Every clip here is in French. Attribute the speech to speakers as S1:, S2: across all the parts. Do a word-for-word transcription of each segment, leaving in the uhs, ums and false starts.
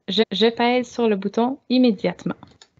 S1: Je, je pèse sur le bouton immédiatement.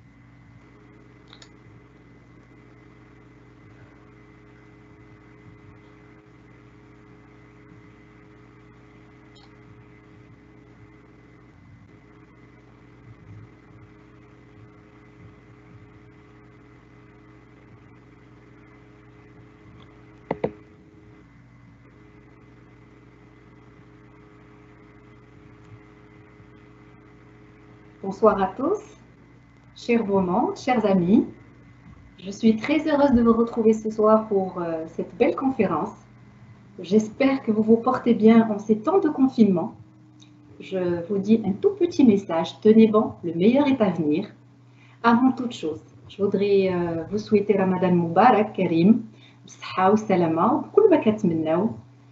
S2: Bonsoir à tous, chers gourmands, chers amis. Je suis très heureuse de vous retrouver ce soir pour euh, cette belle conférence. J'espère que vous vous portez bien en ces temps de confinement. Je vous dis un tout petit message, tenez bon, le meilleur est à venir. Avant toute chose, je voudrais euh, vous souhaiter Ramadan Moubarak, Karim, بصحة وسلامة وبكل ما كتمناو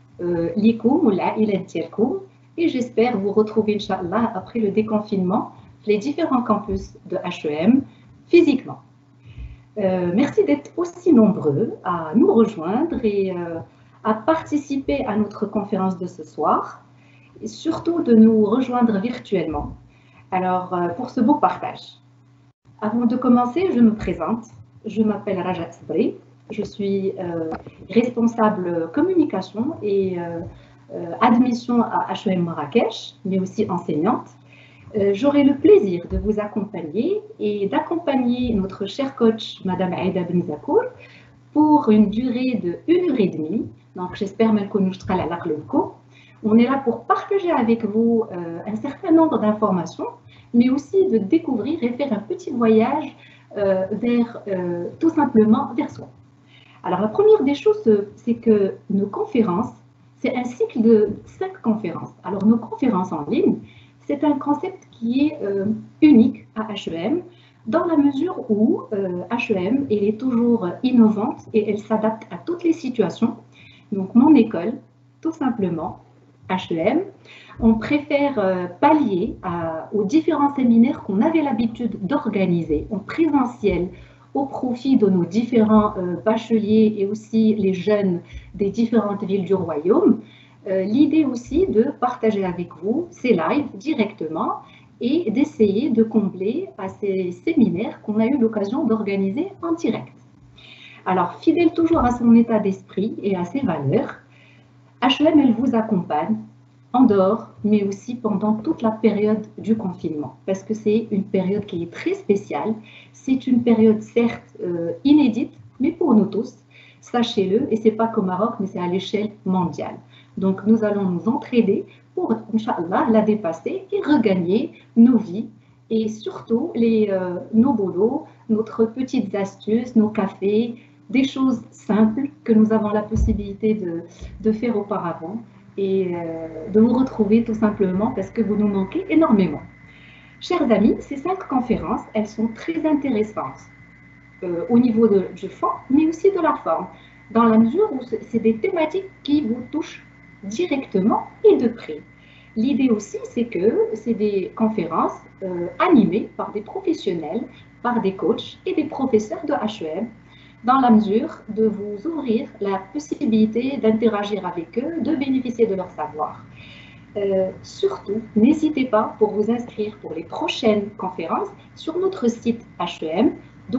S2: ليكم والعائلات ديالكم. Et j'espère vous retrouver, Inch'Allah, après le déconfinement, les différents campus de H E M, physiquement. Euh, merci d'être aussi nombreux à nous rejoindre et euh, à participer à notre conférence de ce soir, et surtout de nous rejoindre virtuellement. Alors, euh, pour ce beau partage. Avant de commencer, je me présente. Je m'appelle Raja Sabri. Je suis euh, responsable communication et euh, euh, admission à H E M Marrakech, mais aussi enseignante. Euh, J'aurai le plaisir de vous accompagner et d'accompagner notre chère coach, Madame Aïda Benzakour, pour une durée de une heure et demie. Donc, j'espère que nous serons. On est là pour partager avec vous euh, un certain nombre d'informations, mais aussi de découvrir et faire un petit voyage euh, vers, euh, tout simplement, vers soi. Alors, la première des choses, c'est que nos conférences, c'est un cycle de cinq conférences. Alors, nos conférences en ligne, c'est un concept qui est euh, unique à H E M, dans la mesure où euh, H E M, elle est toujours innovante et elle s'adapte à toutes les situations. Donc, mon école, tout simplement, H E M, on préfère euh, pallier à, aux différents séminaires qu'on avait l'habitude d'organiser en présentiel au profit de nos différents euh, bacheliers et aussi les jeunes des différentes villes du royaume. Euh, L'idée aussi de partager avec vous ces lives directement et d'essayer de combler à ces séminaires qu'on a eu l'occasion d'organiser en direct. Alors, fidèle toujours à son état d'esprit et à ses valeurs, H E M, elle vous accompagne en dehors, mais aussi pendant toute la période du confinement, parce que c'est une période qui est très spéciale. C'est une période certes euh, inédite, mais pour nous tous, sachez-le, et c'est pas qu'au Maroc, mais c'est à l'échelle mondiale. Donc nous allons nous entraider pour, Inch'Allah, la dépasser et regagner nos vies et surtout les, euh, nos boulots, notre petites astuces, nos cafés, des choses simples que nous avons la possibilité de, de faire auparavant et euh, de vous retrouver tout simplement parce que vous nous manquez énormément. Chers amis, ces cinq conférences, elles sont très intéressantes euh, au niveau de, du fond, mais aussi de la forme, dans la mesure où c'est des thématiques qui vous touchent directement et de près. L'idée aussi, c'est que c'est des conférences euh, animées par des professionnels, par des coachs et des professeurs de H E M, dans la mesure de vous ouvrir la possibilité d'interagir avec eux, de bénéficier de leur savoir. Euh, surtout, n'hésitez pas pour vous inscrire pour les prochaines conférences sur notre site H E M,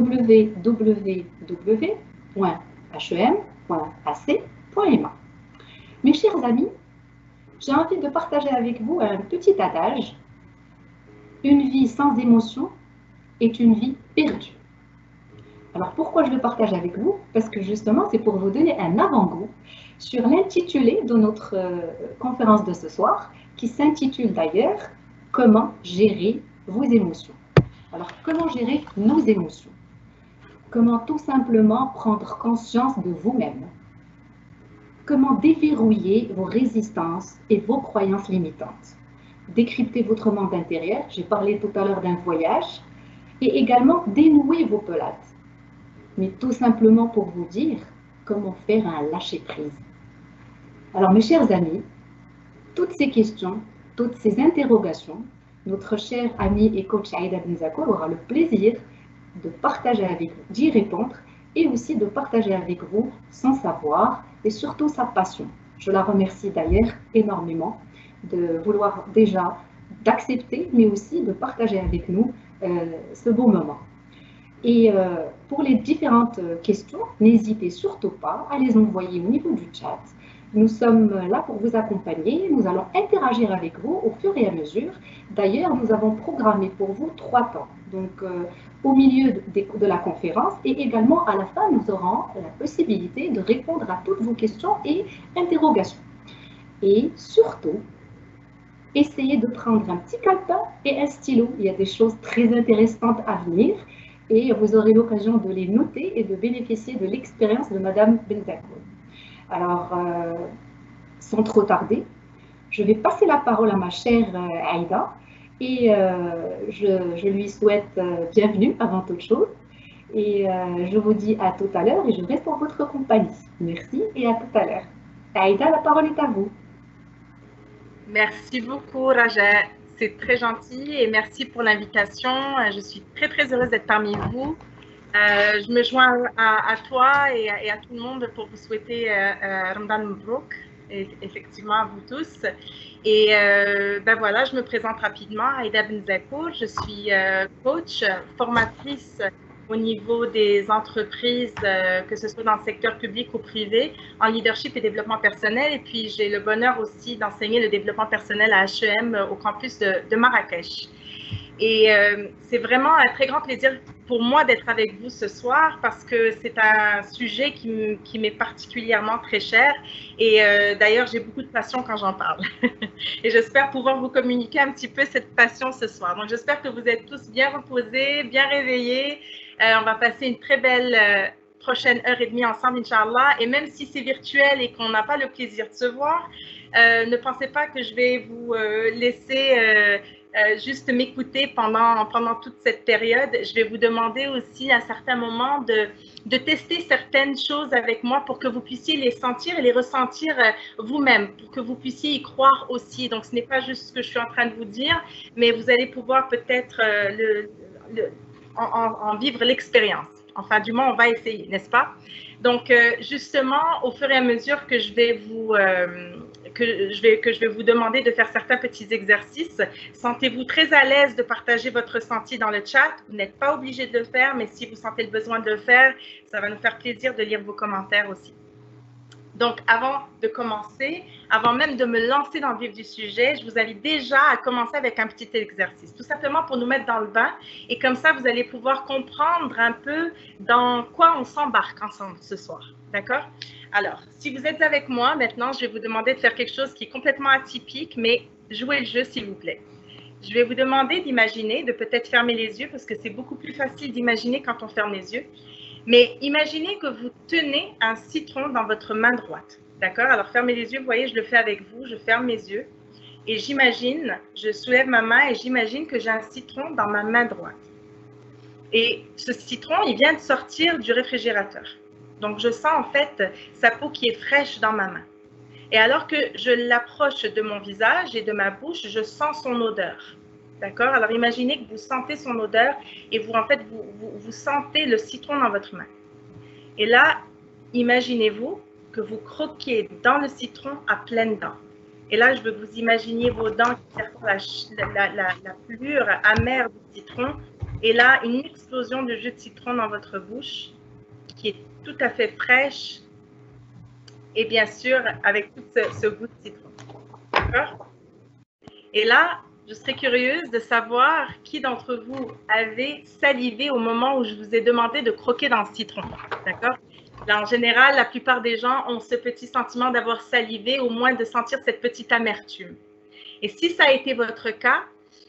S2: w w w point h e m point a c point m a. Mes chers amis, j'ai envie de partager avec vous un petit adage. Une vie sans émotion est une vie perdue. Alors pourquoi je le partage avec vous? Parce que justement, c'est pour vous donner un avant-goût sur l'intitulé de notre euh, conférence de ce soir, qui s'intitule d'ailleurs « Comment gérer vos émotions ». Alors, comment gérer nos émotions? Comment tout simplement prendre conscience de vous-même? Comment déverrouiller vos résistances et vos croyances limitantes? Décrypter votre monde intérieur, j'ai parlé tout à l'heure d'un voyage, et également dénouer vos pelotes. Mais tout simplement pour vous dire comment faire un lâcher-prise. Alors mes chers amis, toutes ces questions, toutes ces interrogations, notre cher ami et coach Aïda Benzakour aura le plaisir de partager avec vous, d'y répondre et aussi de partager avec vous son savoir et surtout sa passion. Je la remercie d'ailleurs énormément de vouloir déjà d'accepter, mais aussi de partager avec nous euh, ce beau moment. Et euh, pour les différentes questions, n'hésitez surtout pas à les envoyer au niveau du chat. Nous sommes là pour vous accompagner. Nous allons interagir avec vous au fur et à mesure. D'ailleurs, nous avons programmé pour vous trois temps. Donc, euh, au milieu de, de la conférence et également à la fin, nous aurons la possibilité de répondre à toutes vos questions et interrogations. Et surtout, essayez de prendre un petit calepin et un stylo. Il y a des choses très intéressantes à venir et vous aurez l'occasion de les noter et de bénéficier de l'expérience de Madame Benzakour. Alors, euh, sans trop tarder, je vais passer la parole à ma chère euh, Aïda et euh, je, je lui souhaite euh, bienvenue avant toute chose. Et euh, je vous dis à tout à l'heure et je reste en votre compagnie. Merci et à tout à l'heure. Aïda, la parole est à vous.
S3: Merci beaucoup, Raja. C'est très gentil et merci pour l'invitation. Je suis très, très heureuse d'être parmi vous. Euh, je me joins à, à toi et à, et à tout le monde pour vous souhaiter euh, euh, Ramadan Mabrouk, et effectivement à vous tous. Et euh, ben voilà, je me présente rapidement, Aïda Benzakour. Je suis euh, coach, formatrice au niveau des entreprises, euh, que ce soit dans le secteur public ou privé, en leadership et développement personnel. Et puis, j'ai le bonheur aussi d'enseigner le développement personnel à H E M au campus de, de Marrakech. Et euh, c'est vraiment un très grand plaisir pour moi d'être avec vous ce soir parce que c'est un sujet qui m'est particulièrement très cher. Et euh, d'ailleurs, j'ai beaucoup de passion quand j'en parle. Et j'espère pouvoir vous communiquer un petit peu cette passion ce soir. Donc, j'espère que vous êtes tous bien reposés, bien réveillés. Euh, on va passer une très belle euh, prochaine heure et demie ensemble, Inch'Allah. Et même si c'est virtuel et qu'on n'a pas le plaisir de se voir, euh, ne pensez pas que je vais vous euh, laisser euh, euh, juste m'écouter pendant, pendant toute cette période. Je vais vous demander aussi à certains moments de, de tester certaines choses avec moi pour que vous puissiez les sentir et les ressentir euh, vous-même, pour que vous puissiez y croire aussi. Donc, ce n'est pas juste ce que je suis en train de vous dire, mais vous allez pouvoir peut-être euh, le, le En, en, en vivre l'expérience. Enfin, du moins, on va essayer, n'est-ce pas? Donc, euh, justement, au fur et à mesure que je vais vous, euh, que je vais, que je vais vous demander de faire certains petits exercices, sentez-vous très à l'aise de partager votre ressenti dans le chat. Vous n'êtes pas obligé de le faire, mais si vous sentez le besoin de le faire, ça va nous faire plaisir de lire vos commentaires aussi. Donc, avant de commencer, avant même de me lancer dans le vif du sujet, je vous invite déjà à commencer avec un petit exercice, tout simplement pour nous mettre dans le bain. Et comme ça, vous allez pouvoir comprendre un peu dans quoi on s'embarque ensemble ce soir. D'accord? Alors, si vous êtes avec moi, maintenant, je vais vous demander de faire quelque chose qui est complètement atypique, mais jouez le jeu, s'il vous plaît. Je vais vous demander d'imaginer, de peut-être fermer les yeux, parce que c'est beaucoup plus facile d'imaginer quand on ferme les yeux. Mais imaginez que vous tenez un citron dans votre main droite, d'accord? Alors, fermez les yeux, vous voyez, je le fais avec vous, je ferme mes yeux et j'imagine, je soulève ma main et j'imagine que j'ai un citron dans ma main droite. Et ce citron, il vient de sortir du réfrigérateur. Donc, je sens en fait sa peau qui est fraîche dans ma main. Et alors que je l'approche de mon visage et de ma bouche, je sens son odeur. D'accord? Alors, imaginez que vous sentez son odeur et vous, en fait, vous, vous, vous sentez le citron dans votre main. Et là, imaginez-vous que vous croquez dans le citron à pleines dents. Et là, je veux que vous imaginiez vos dents qui servent la, la, la, la pelure amère du citron. Et là, une explosion de jus de citron dans votre bouche qui est tout à fait fraîche. Et bien sûr, avec tout ce, ce goût de citron. D'accord? Et là, je serais curieuse de savoir qui d'entre vous avait salivé au moment où je vous ai demandé de croquer dans le citron. D'accord? Là, en général, la plupart des gens ont ce petit sentiment d'avoir salivé, au moins de sentir cette petite amertume. Et si ça a été votre cas,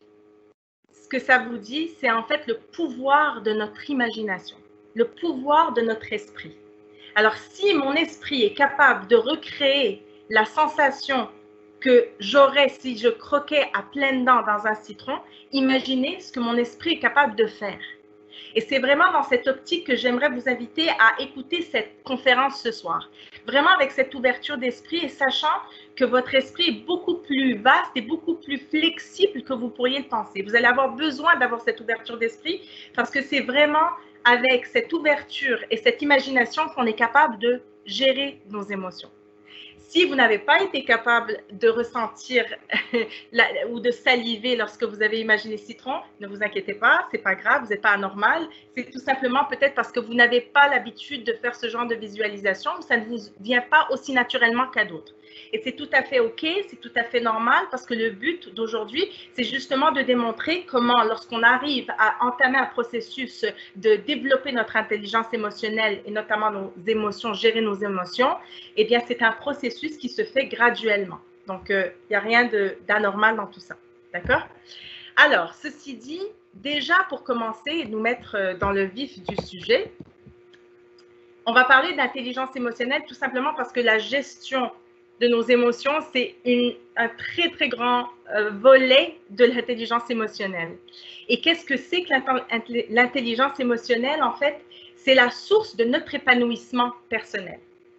S3: ce que ça vous dit, c'est en fait le pouvoir de notre imagination, le pouvoir de notre esprit. Alors, si mon esprit est capable de recréer la sensation que j'aurais si je croquais à pleines dents dans un citron, imaginez ce que mon esprit est capable de faire. Et c'est vraiment dans cette optique que j'aimerais vous inviter à écouter cette conférence ce soir. Vraiment avec cette ouverture d'esprit et sachant que votre esprit est beaucoup plus vaste et beaucoup plus flexible que vous pourriez le penser. Vous allez avoir besoin d'avoir cette ouverture d'esprit parce que c'est vraiment avec cette ouverture et cette imagination qu'on est capable de gérer nos émotions. Si vous n'avez pas été capable de ressentir la, ou de saliver lorsque vous avez imaginé citron, ne vous inquiétez pas, c'est pas grave, vous n'êtes pas anormal. C'est tout simplement peut-être parce que vous n'avez pas l'habitude de faire ce genre de visualisation, ça ne vous vient pas aussi naturellement qu'à d'autres. Et c'est tout à fait OK, c'est tout à fait normal parce que le but d'aujourd'hui, c'est justement de démontrer comment, lorsqu'on arrive à entamer un processus de développer notre intelligence émotionnelle et notamment nos émotions, gérer nos émotions, eh bien, c'est un processus qui se fait graduellement. Donc, il euh, n'y a rien d'anormal dans tout ça. D'accord? Alors, ceci dit, déjà pour commencer et nous mettre dans le vif du sujet, on va parler d'intelligence émotionnelle tout simplement parce que la gestion de nos émotions, c'est un très, très grand euh, volet de l'intelligence émotionnelle. Et qu'est-ce que c'est que l'intelligence émotionnelle? En fait, c'est la source de notre épanouissement personnel.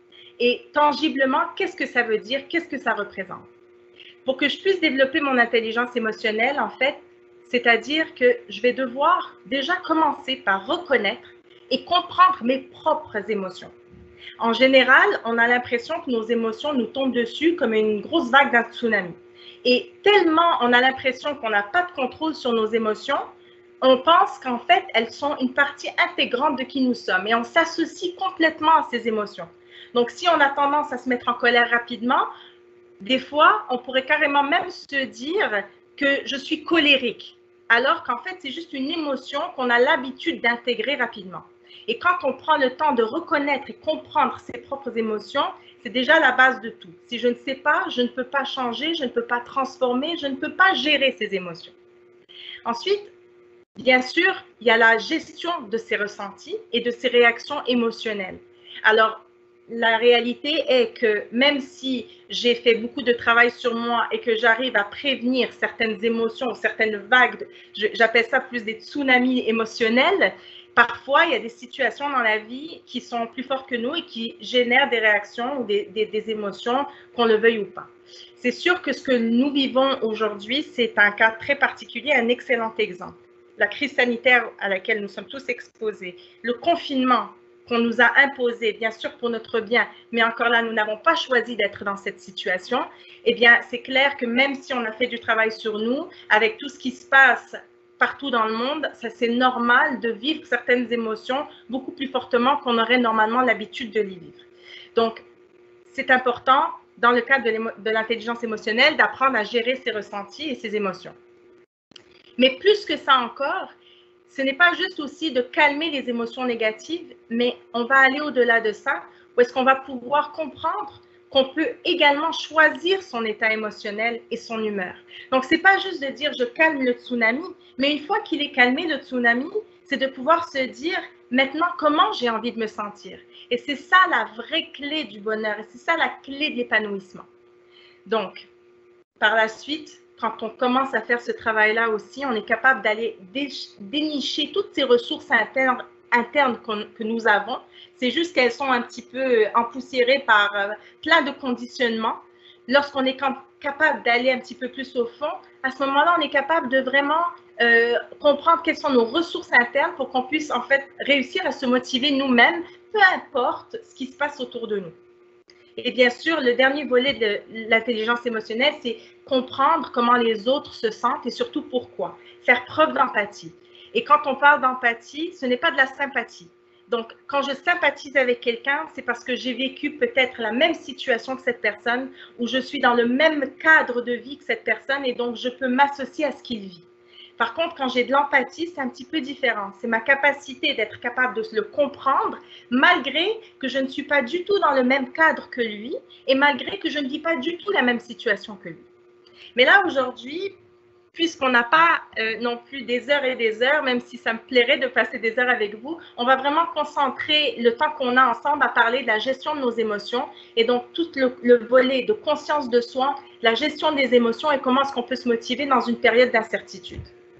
S3: Et tangiblement, qu'est-ce que ça veut dire? Qu'est-ce que ça représente? Pour que je puisse développer mon intelligence émotionnelle, en fait, c'est-à-dire que je vais devoir déjà commencer par reconnaître et comprendre mes propres émotions. En général, on a l'impression que nos émotions nous tombent dessus comme une grosse vague d'un tsunami. Et tellement on a l'impression qu'on n'a pas de contrôle sur nos émotions, on pense qu'en fait, elles sont une partie intégrante de qui nous sommes et on s'associe complètement à ces émotions. Donc, si on a tendance à se mettre en colère rapidement, des fois, on pourrait carrément même se dire que je suis colérique, alors qu'en fait, c'est juste une émotion qu'on a l'habitude d'intégrer rapidement. Et quand on prend le temps de reconnaître et comprendre ses propres émotions, c'est déjà la base de tout. Si je ne sais pas, je ne peux pas changer, je ne peux pas transformer, je ne peux pas gérer ces émotions. Ensuite, bien sûr, il y a la gestion de ces ressentis et de ces réactions émotionnelles. Alors, la réalité est que même si j'ai fait beaucoup de travail sur moi et que j'arrive à prévenir certaines émotions, certaines vagues, j'appelle ça plus des tsunamis émotionnels, parfois il y a des situations dans la vie qui sont plus fortes que nous et qui génèrent des réactions ou des, des, des émotions, qu'on le veuille ou pas. C'est sûr que ce que nous vivons aujourd'hui, c'est un cas très particulier, un excellent exemple. La crise sanitaire à laquelle nous sommes tous exposés, le confinement qu'on nous a imposé, bien sûr pour notre bien, mais encore là, nous n'avons pas choisi d'être dans cette situation, eh bien, c'est clair que même si on a fait du travail sur nous, avec tout ce qui se passe partout dans le monde, ça c'est normal de vivre certaines émotions beaucoup plus fortement qu'on aurait normalement l'habitude de les vivre. Donc, c'est important, dans le cadre de l'intelligence émotionnelle, d'apprendre à gérer ses ressentis et ses émotions. Mais plus que ça encore, ce n'est pas juste aussi de calmer les émotions négatives, mais on va aller au-delà de ça, où est-ce qu'on va pouvoir comprendre qu'on peut également choisir son état émotionnel et son humeur. Donc, ce n'est pas juste de dire « je calme le tsunami », mais une fois qu'il est calmé, le tsunami, c'est de pouvoir se dire « maintenant, comment j'ai envie de me sentir ?» Et c'est ça la vraie clé du bonheur, et c'est ça la clé de l'épanouissement. Donc, par la suite, quand on commence à faire ce travail-là aussi, on est capable d'aller dénicher toutes ces ressources internes, internes que nous avons. C'est juste qu'elles sont un petit peu empoussiérées par plein de conditionnements. Lorsqu'on est capable d'aller un petit peu plus au fond, à ce moment-là, on est capable de vraiment euh, comprendre quelles sont nos ressources internes pour qu'on puisse en fait réussir à se motiver nous-mêmes, peu importe ce qui se passe autour de nous. Et bien sûr, le dernier volet de l'intelligence émotionnelle, c'est comprendre comment les autres se sentent et surtout pourquoi. Faire preuve d'empathie. Et quand on parle d'empathie, ce n'est pas de la sympathie. Donc, quand je sympathise avec quelqu'un, c'est parce que j'ai vécu peut-être la même situation que cette personne, ou je suis dans le même cadre de vie que cette personne et donc je peux m'associer à ce qu'il vit. Par contre, quand j'ai de l'empathie, c'est un petit peu différent. C'est ma capacité d'être capable de le comprendre, malgré que je ne suis pas du tout dans le même cadre que lui et malgré que je ne vis pas du tout la même situation que lui. Mais là, aujourd'hui, puisqu'on n'a pas euh, non plus des heures et des heures, même si ça me plairait de passer des heures avec vous, on va vraiment concentrer le temps qu'on a ensemble à parler de la gestion de nos émotions et donc tout le, le volet de conscience de soi, la gestion des émotions et comment est-ce qu'on peut se motiver dans une période d'incertitude.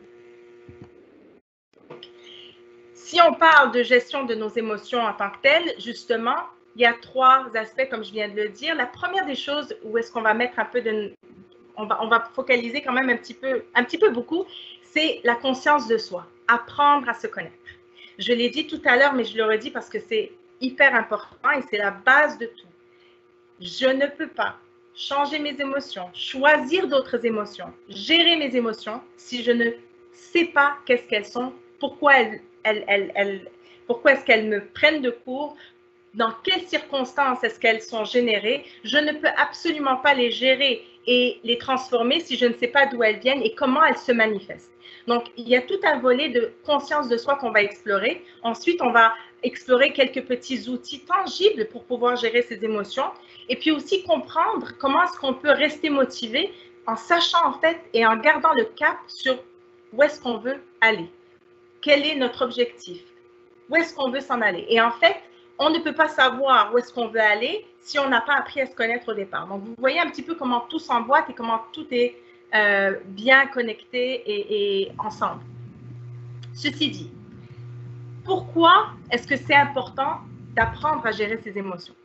S3: Si on parle de gestion de nos émotions en tant que telles, justement, il y a trois aspects, comme je viens de le dire. La première des choses où est-ce qu'on va mettre un peu de... On va, on va focaliser quand même un petit peu, un petit peu beaucoup, c'est la conscience de soi, apprendre à se connaître. Je l'ai dit tout à l'heure, mais je le redis parce que c'est hyper important et c'est la base de tout. je ne peux pas changer mes émotions, choisir d'autres émotions, gérer mes émotions si je ne sais pas qu'est-ce qu'elles sont, pourquoi elles, elles, elles, elles, pourquoi est-ce qu'elles me prennent de court, dans quelles circonstances est-ce qu'elles sont générées. Je ne peux absolument pas les gérer et les transformer si je ne sais pas d'où elles viennent et comment elles se manifestent. Donc, il y a tout un volet de conscience de soi qu'on va explorer. Ensuite, on va explorer quelques petits outils tangibles pour pouvoir gérer ces émotions et puis aussi comprendre comment est-ce qu'on peut rester motivé en sachant en fait et en gardant le cap sur où est-ce qu'on veut aller. Quel est notre objectif? Où est-ce qu'on veut s'en aller? Et en fait, on ne peut pas savoir où est-ce qu'on veut aller si on n'a pas appris à se connaître au départ. Donc, vous voyez un petit peu comment tout s'emboîte et comment tout est euh, bien connecté et, et ensemble. Ceci dit, pourquoi est-ce que c'est important d'apprendre à gérer ses émotions?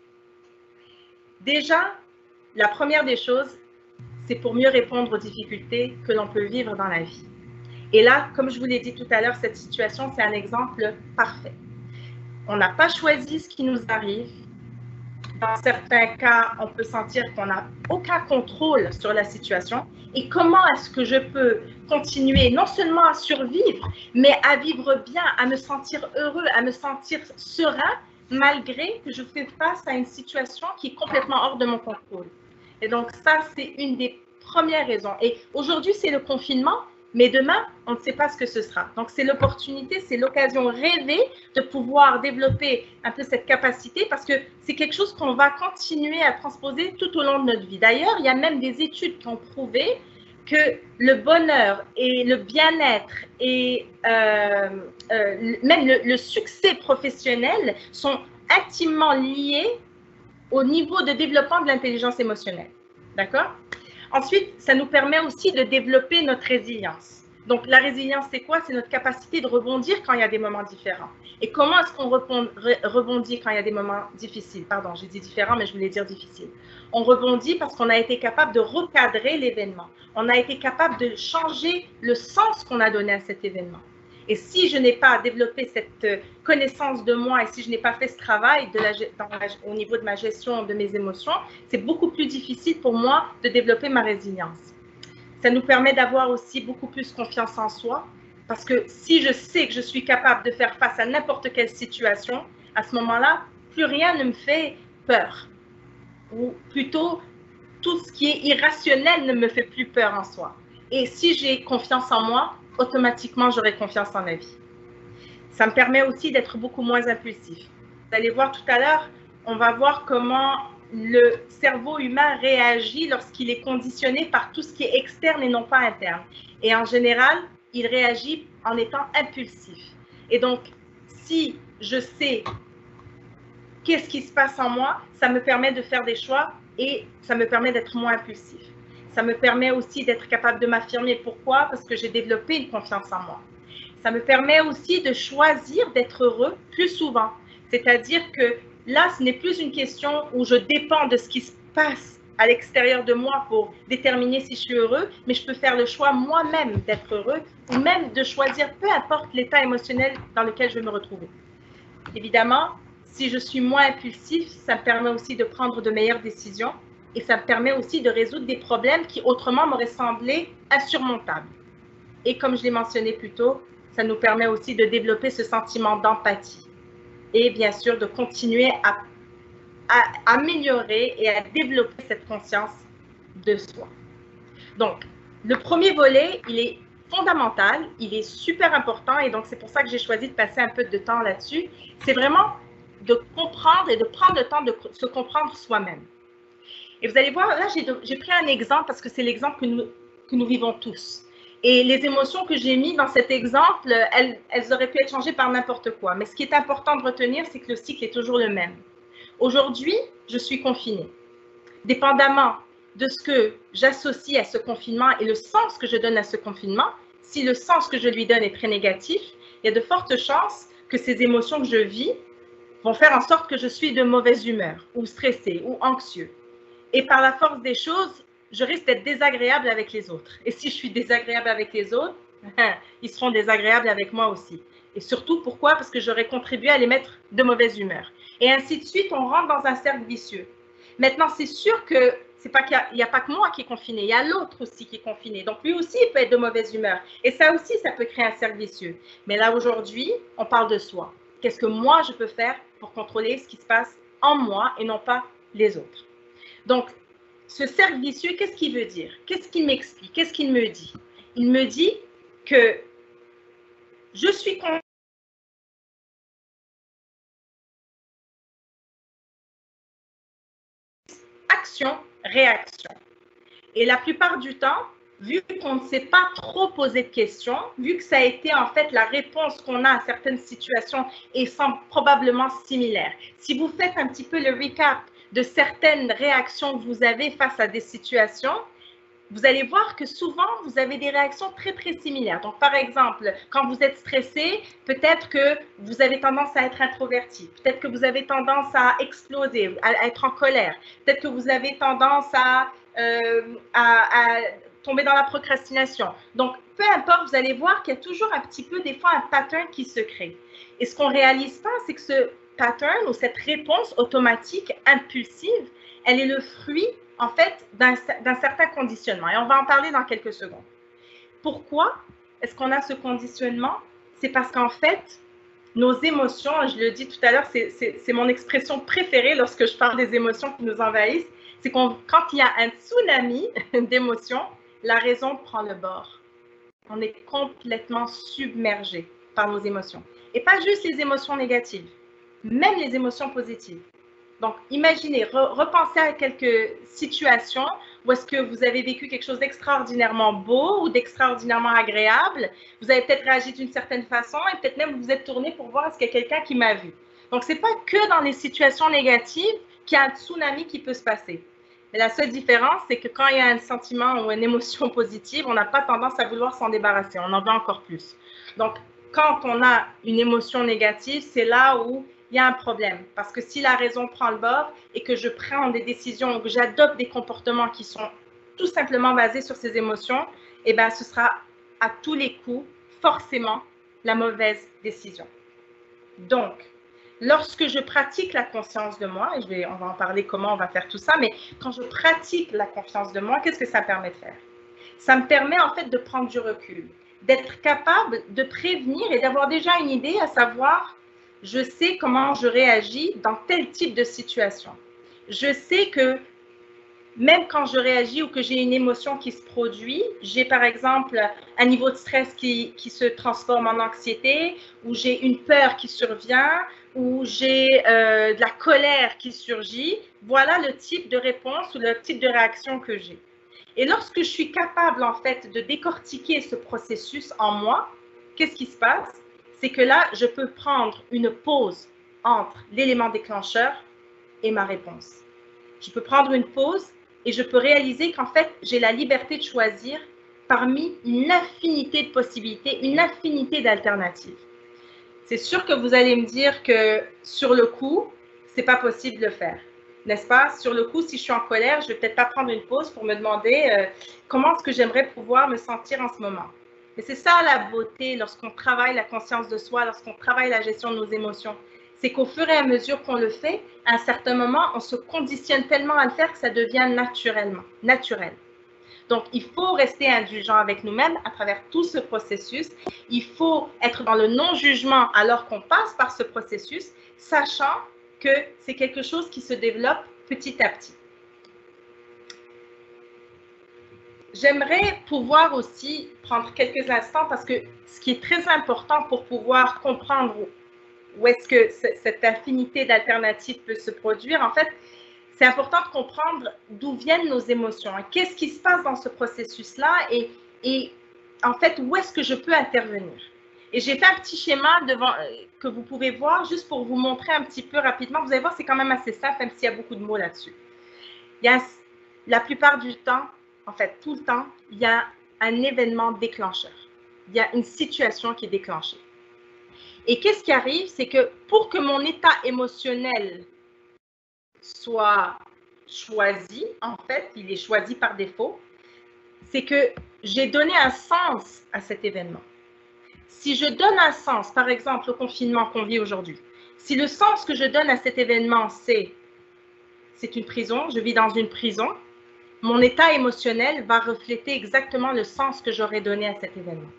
S3: Déjà, la première des choses, c'est pour mieux répondre aux difficultés que l'on peut vivre dans la vie. Et là, comme je vous l'ai dit tout à l'heure, cette situation, c'est un exemple parfait. On n'a pas choisi ce qui nous arrive. Dans certains cas, on peut sentir qu'on n'a aucun contrôle sur la situation. Et comment est-ce que je peux continuer non seulement à survivre, mais à vivre bien, à me sentir heureux, à me sentir serein, malgré que je fais face à une situation qui est complètement hors de mon contrôle. Et donc ça, c'est une des premières raisons. Et aujourd'hui, c'est le confinement. Mais demain, on ne sait pas ce que ce sera. Donc, c'est l'opportunité, c'est l'occasion rêvée de pouvoir développer un peu cette capacité parce que c'est quelque chose qu'on va continuer à transposer tout au long de notre vie. D'ailleurs, il y a même des études qui ont prouvé que le bonheur et le bien-être et euh, euh, même le, le succès professionnel sont intimement liés au niveau de développement de l'intelligence émotionnelle. D'accord ? Ensuite, ça nous permet aussi de développer notre résilience. Donc, la résilience, c'est quoi? C'est notre capacité de rebondir quand il y a des moments différents. Et comment est-ce qu'on rebondit quand il y a des moments difficiles? Pardon, j'ai dit différents, mais je voulais dire difficiles. On rebondit parce qu'on a été capable de recadrer l'événement. On a été capable de changer le sens qu'on a donné à cet événement. Et si je n'ai pas développé cette connaissance de moi et si je n'ai pas fait ce travail de la, dans la, au niveau de ma gestion de mes émotions, c'est beaucoup plus difficile pour moi de développer ma résilience. Ça nous permet d'avoir aussi beaucoup plus confiance en soi parce que si je sais que je suis capable de faire face à n'importe quelle situation, à ce moment-là, plus rien ne me fait peur. Ou plutôt, tout ce qui est irrationnel ne me fait plus peur en soi. Et si j'ai confiance en moi, automatiquement, j'aurai confiance en la vie. Ça me permet aussi d'être beaucoup moins impulsif. Vous allez voir tout à l'heure, on va voir comment le cerveau humain réagit lorsqu'il est conditionné par tout ce qui est externe et non pas interne. Et en général, il réagit en étant impulsif. Et donc, si je sais qu'est-ce qui se passe en moi, ça me permet de faire des choix et ça me permet d'être moins impulsif. Ça me permet aussi d'être capable de m'affirmer. Pourquoi? Parce que j'ai développé une confiance en moi. Ça me permet aussi de choisir d'être heureux plus souvent. C'est-à-dire que là, ce n'est plus une question où je dépends de ce qui se passe à l'extérieur de moi pour déterminer si je suis heureux, mais je peux faire le choix moi-même d'être heureux ou même de choisir peu importe l'état émotionnel dans lequel je vais me retrouver. Évidemment, si je suis moins impulsif, ça me permet aussi de prendre de meilleures décisions. Et ça me permet aussi de résoudre des problèmes qui autrement m'auraient semblé insurmontables. Et comme je l'ai mentionné plus tôt, ça nous permet aussi de développer ce sentiment d'empathie. Et bien sûr, de continuer à, à améliorer et à développer cette conscience de soi. Donc, le premier volet, il est fondamental, il est super important. Et donc, c'est pour ça que j'ai choisi de passer un peu de temps là-dessus. C'est vraiment de comprendre et de prendre le temps de se comprendre soi-même. Et vous allez voir, là, j'ai pris un exemple parce que c'est l'exemple que nous, que nous vivons tous. Et les émotions que j'ai mis dans cet exemple, elles, elles auraient pu être changées par n'importe quoi. Mais ce qui est important de retenir, c'est que le cycle est toujours le même. Aujourd'hui, je suis confinée. Dépendamment de ce que j'associe à ce confinement et le sens que je donne à ce confinement, si le sens que je lui donne est très négatif, il y a de fortes chances que ces émotions que je vis vont faire en sorte que je suis de mauvaise humeur ou stressée ou anxieux. Et par la force des choses, je risque d'être désagréable avec les autres. Et si je suis désagréable avec les autres, ils seront désagréables avec moi aussi. Et surtout, pourquoi? Parce que j'aurais contribué à les mettre de mauvaise humeur. Et ainsi de suite, on rentre dans un cercle vicieux. Maintenant, c'est sûr que c'est pas qu'il n'y a, a pas que moi qui est confiné, il y a l'autre aussi qui est confiné. Donc, lui aussi, il peut être de mauvaise humeur. Et ça aussi, ça peut créer un cercle vicieux. Mais là, aujourd'hui, on parle de soi. Qu'est-ce que moi, je peux faire pour contrôler ce qui se passe en moi et non pas les autres? Donc, ce cercle vicieux, qu'est-ce qu'il veut dire? Qu'est-ce qu'il m'explique? Qu'est-ce qu'il me dit? Il me dit que je suis consciente action-réaction. Et la plupart du temps, vu qu'on ne s'est pas trop posé de questions, vu que ça a été en fait la réponse qu'on a à certaines situations et sont probablement similaires. Si vous faites un petit peu le recap de certaines réactions que vous avez face à des situations, vous allez voir que souvent, vous avez des réactions très, très similaires. Donc, par exemple, quand vous êtes stressé, peut-être que vous avez tendance à être introverti. Peut-être que vous avez tendance à exploser, à être en colère. Peut-être que vous avez tendance à, euh, à, à tomber dans la procrastination. Donc, peu importe, vous allez voir qu'il y a toujours un petit peu, des fois, un pattern qui se crée. Et ce qu'on ne réalise pas, c'est que ce pattern ou cette réponse automatique, impulsive, elle est le fruit en fait, d'un certain conditionnement. Et on va en parler dans quelques secondes. Pourquoi est-ce qu'on a ce conditionnement? C'est parce qu'en fait, nos émotions, je le dis tout à l'heure, c'est mon expression préférée lorsque je parle des émotions qui nous envahissent, c'est qu'on, quand il y a un tsunami d'émotions, la raison prend le bord. On est complètement submergé par nos émotions. Et pas juste les émotions négatives, même les émotions positives. Donc, imaginez, re, repensez à quelques situations où est-ce que vous avez vécu quelque chose d'extraordinairement beau ou d'extraordinairement agréable. Vous avez peut-être réagi d'une certaine façon et peut-être même vous vous êtes tourné pour voir est-ce qu'il y a quelqu'un qui m'a vu. Donc, ce n'est pas que dans les situations négatives qu'il y a un tsunami qui peut se passer. Mais la seule différence, c'est que quand il y a un sentiment ou une émotion positive, on n'a pas tendance à vouloir s'en débarrasser. On en veut encore plus. Donc, quand on a une émotion négative, c'est là où il y a un problème. Parce que si la raison prend le bord et que je prends des décisions ou que j'adopte des comportements qui sont tout simplement basés sur ces émotions, eh bien, ce sera à tous les coups, forcément, la mauvaise décision. Donc, lorsque je pratique la conscience de moi, et je vais, on va en parler comment on va faire tout ça, mais quand je pratique la confiance de moi, qu'est-ce que ça me permet de faire? Ça me permet en fait de prendre du recul, d'être capable de prévenir et d'avoir déjà une idée, à savoir, je sais comment je réagis dans tel type de situation. Je sais que même quand je réagis ou que j'ai une émotion qui se produit, j'ai par exemple un niveau de stress qui, qui se transforme en anxiété, ou j'ai une peur qui survient, ou j'ai euh, de la colère qui surgit. Voilà le type de réponse ou le type de réaction que j'ai. Et lorsque je suis capable en fait de décortiquer ce processus en moi, qu'est-ce qui se passe? C'est que là, je peux prendre une pause entre l'élément déclencheur et ma réponse. Je peux prendre une pause et je peux réaliser qu'en fait, j'ai la liberté de choisir parmi une infinité de possibilités, une infinité d'alternatives. C'est sûr que vous allez me dire que sur le coup, ce n'est pas possible de le faire, n'est-ce pas? Sur le coup, si je suis en colère, je ne vais peut-être pas prendre une pause pour me demander euh, comment est-ce que j'aimerais pouvoir me sentir en ce moment. Mais c'est ça la beauté lorsqu'on travaille la conscience de soi, lorsqu'on travaille la gestion de nos émotions. C'est qu'au fur et à mesure qu'on le fait, à un certain moment, on se conditionne tellement à le faire que ça devient naturellement, naturel. Donc, il faut rester indulgent avec nous-mêmes à travers tout ce processus. Il faut être dans le non-jugement alors qu'on passe par ce processus, sachant que c'est quelque chose qui se développe petit à petit. J'aimerais pouvoir aussi prendre quelques instants parce que ce qui est très important pour pouvoir comprendre où est-ce que cette infinité d'alternatives peut se produire, en fait, c'est important de comprendre d'où viennent nos émotions. Qu'est-ce qui se passe dans ce processus-là et, et en fait, où est-ce que je peux intervenir? Et j'ai fait un petit schéma devant, que vous pouvez voir juste pour vous montrer un petit peu rapidement. Vous allez voir, c'est quand même assez simple, même s'il y a beaucoup de mots là-dessus. Il y a la plupart du temps, en fait, tout le temps, il y a un événement déclencheur. Il y a une situation qui est déclenchée. Et qu'est-ce qui arrive? C'est que pour que mon état émotionnel soit choisi, en fait, il est choisi par défaut, c'est que j'ai donné un sens à cet événement. Si je donne un sens, par exemple, au confinement qu'on vit aujourd'hui, si le sens que je donne à cet événement, c'est c'est une prison, je vis dans une prison, mon état émotionnel va refléter exactement le sens que j'aurais donné à cet événement.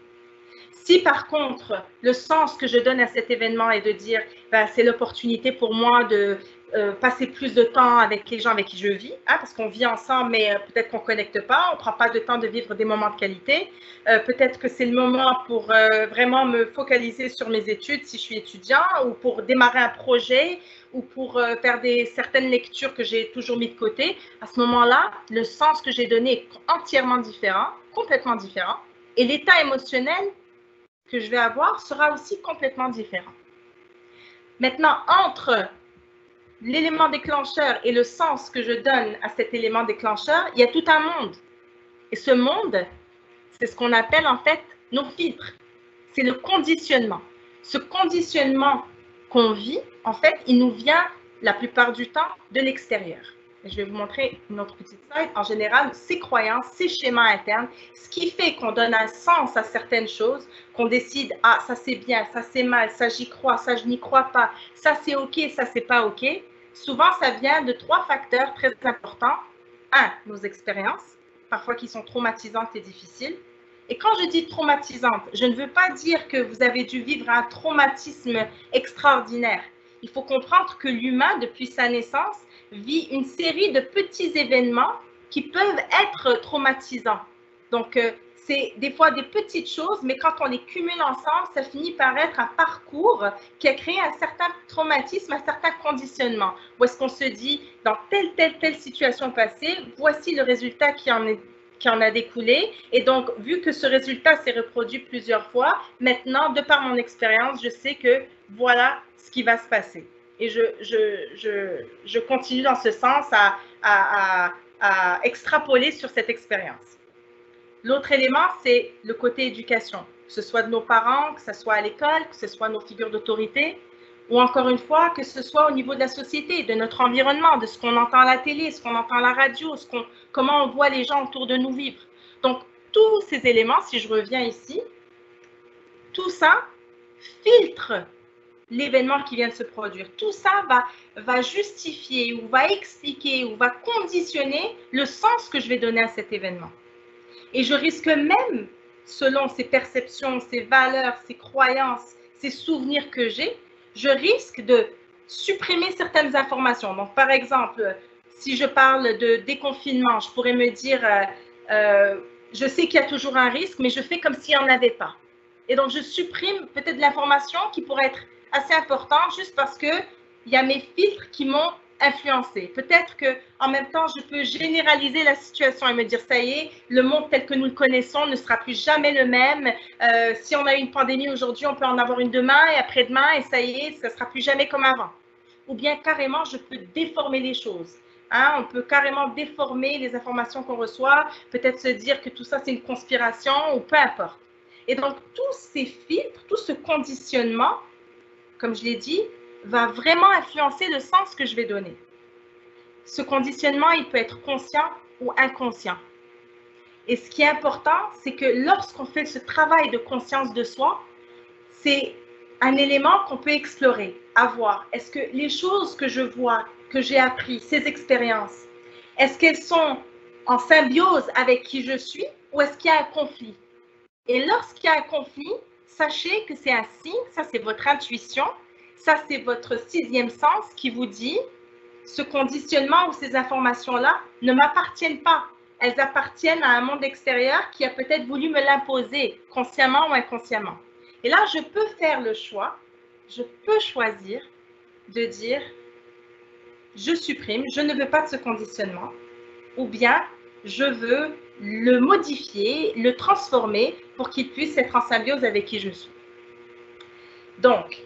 S3: Si par contre, le sens que je donne à cet événement est de dire ben, c'est l'opportunité pour moi de euh, passer plus de temps avec les gens avec qui je vis, hein, parce qu'on vit ensemble, mais euh, peut-être qu'on ne connecte pas, on ne prend pas de temps de vivre des moments de qualité. Euh, peut-être que c'est le moment pour euh, vraiment me focaliser sur mes études si je suis étudiant, ou pour démarrer un projet, ou pour euh, faire des, certaines lectures que j'ai toujours mis de côté. À ce moment-là, le sens que j'ai donné est entièrement différent, complètement différent, et l'état émotionnel que je vais avoir sera aussi complètement différent. Maintenant, entre l'élément déclencheur et le sens que je donne à cet élément déclencheur, il y a tout un monde. Et ce monde, c'est ce qu'on appelle en fait nos filtres. C'est le conditionnement. Ce conditionnement qu'on vit, en fait, il nous vient la plupart du temps de l'extérieur. Je vais vous montrer une autre petite slide. En général, ces croyances, ces schémas internes, ce qui fait qu'on donne un sens à certaines choses, qu'on décide, ah, ça c'est bien, ça c'est mal, ça j'y crois, ça je n'y crois pas, ça c'est ok, ça c'est pas ok. Souvent, ça vient de trois facteurs très importants. Un, nos expériences, parfois qui sont traumatisantes et difficiles. Et quand je dis traumatisante, je ne veux pas dire que vous avez dû vivre un traumatisme extraordinaire. Il faut comprendre que l'humain, depuis sa naissance, vit une série de petits événements qui peuvent être traumatisants. Donc, euh, c'est des fois des petites choses, mais quand on les cumule ensemble, ça finit par être un parcours qui a créé un certain traumatisme, un certain conditionnement. Où est-ce qu'on se dit, dans telle, telle, telle situation passée, voici le résultat qui en est qui en a découlé. Et donc, vu que ce résultat s'est reproduit plusieurs fois, maintenant, de par mon expérience, je sais que voilà ce qui va se passer. Et je, je, je, je continue dans ce sens à, à, à, à extrapoler sur cette expérience. L'autre élément, c'est le côté éducation, que ce soit de nos parents, que ce soit à l'école, que ce soit nos figures d'autorité, ou encore une fois, que ce soit au niveau de la société, de notre environnement, de ce qu'on entend à la télé, ce qu'on entend à la radio, ce qu'on, comment on voit les gens autour de nous vivre. Donc, tous ces éléments, si je reviens ici, tout ça filtre l'événement qui vient de se produire. Tout ça va, va justifier ou va expliquer ou va conditionner le sens que je vais donner à cet événement. Et je risque même, selon ces perceptions, ces valeurs, ces croyances, ces souvenirs que j'ai, je risque de supprimer certaines informations. Donc, par exemple, si je parle de déconfinement, je pourrais me dire, euh, euh, je sais qu'il y a toujours un risque, mais je fais comme s'il n'y en avait pas. Et donc, je supprime peut-être de l'information qui pourrait être assez importante juste parce qu'il y a mes filtres qui m'ont influencé. Peut-être qu'en même temps, je peux généraliser la situation et me dire, ça y est, le monde tel que nous le connaissons ne sera plus jamais le même. Euh, si on a une pandémie aujourd'hui, on peut en avoir une demain et après-demain, et ça y est, ça ne sera plus jamais comme avant. Ou bien carrément, je peux déformer les choses. Hein, on peut carrément déformer les informations qu'on reçoit, peut-être se dire que tout ça, c'est une conspiration ou peu importe. Et donc, tous ces filtres, tout ce conditionnement, comme je l'ai dit, va vraiment influencer le sens que je vais donner. Ce conditionnement, il peut être conscient ou inconscient. Et ce qui est important, c'est que lorsqu'on fait ce travail de conscience de soi, c'est un élément qu'on peut explorer, avoir. Est-ce que les choses que je vois, que j'ai appris, ces expériences, est-ce qu'elles sont en symbiose avec qui je suis ou est-ce qu'il y a un conflit? Et lorsqu'il y a un conflit, sachez que c'est un signe, ça c'est votre intuition, ça c'est votre sixième sens qui vous dit ce conditionnement ou ces informations-là ne m'appartiennent pas. Elles appartiennent à un monde extérieur qui a peut-être voulu me l'imposer, consciemment ou inconsciemment. Et là, je peux faire le choix, je peux choisir de dire je supprime, je ne veux pas de ce conditionnement, ou bien je veux le modifier, le transformer pour qu'il puisse être en symbiose avec qui je suis. Donc,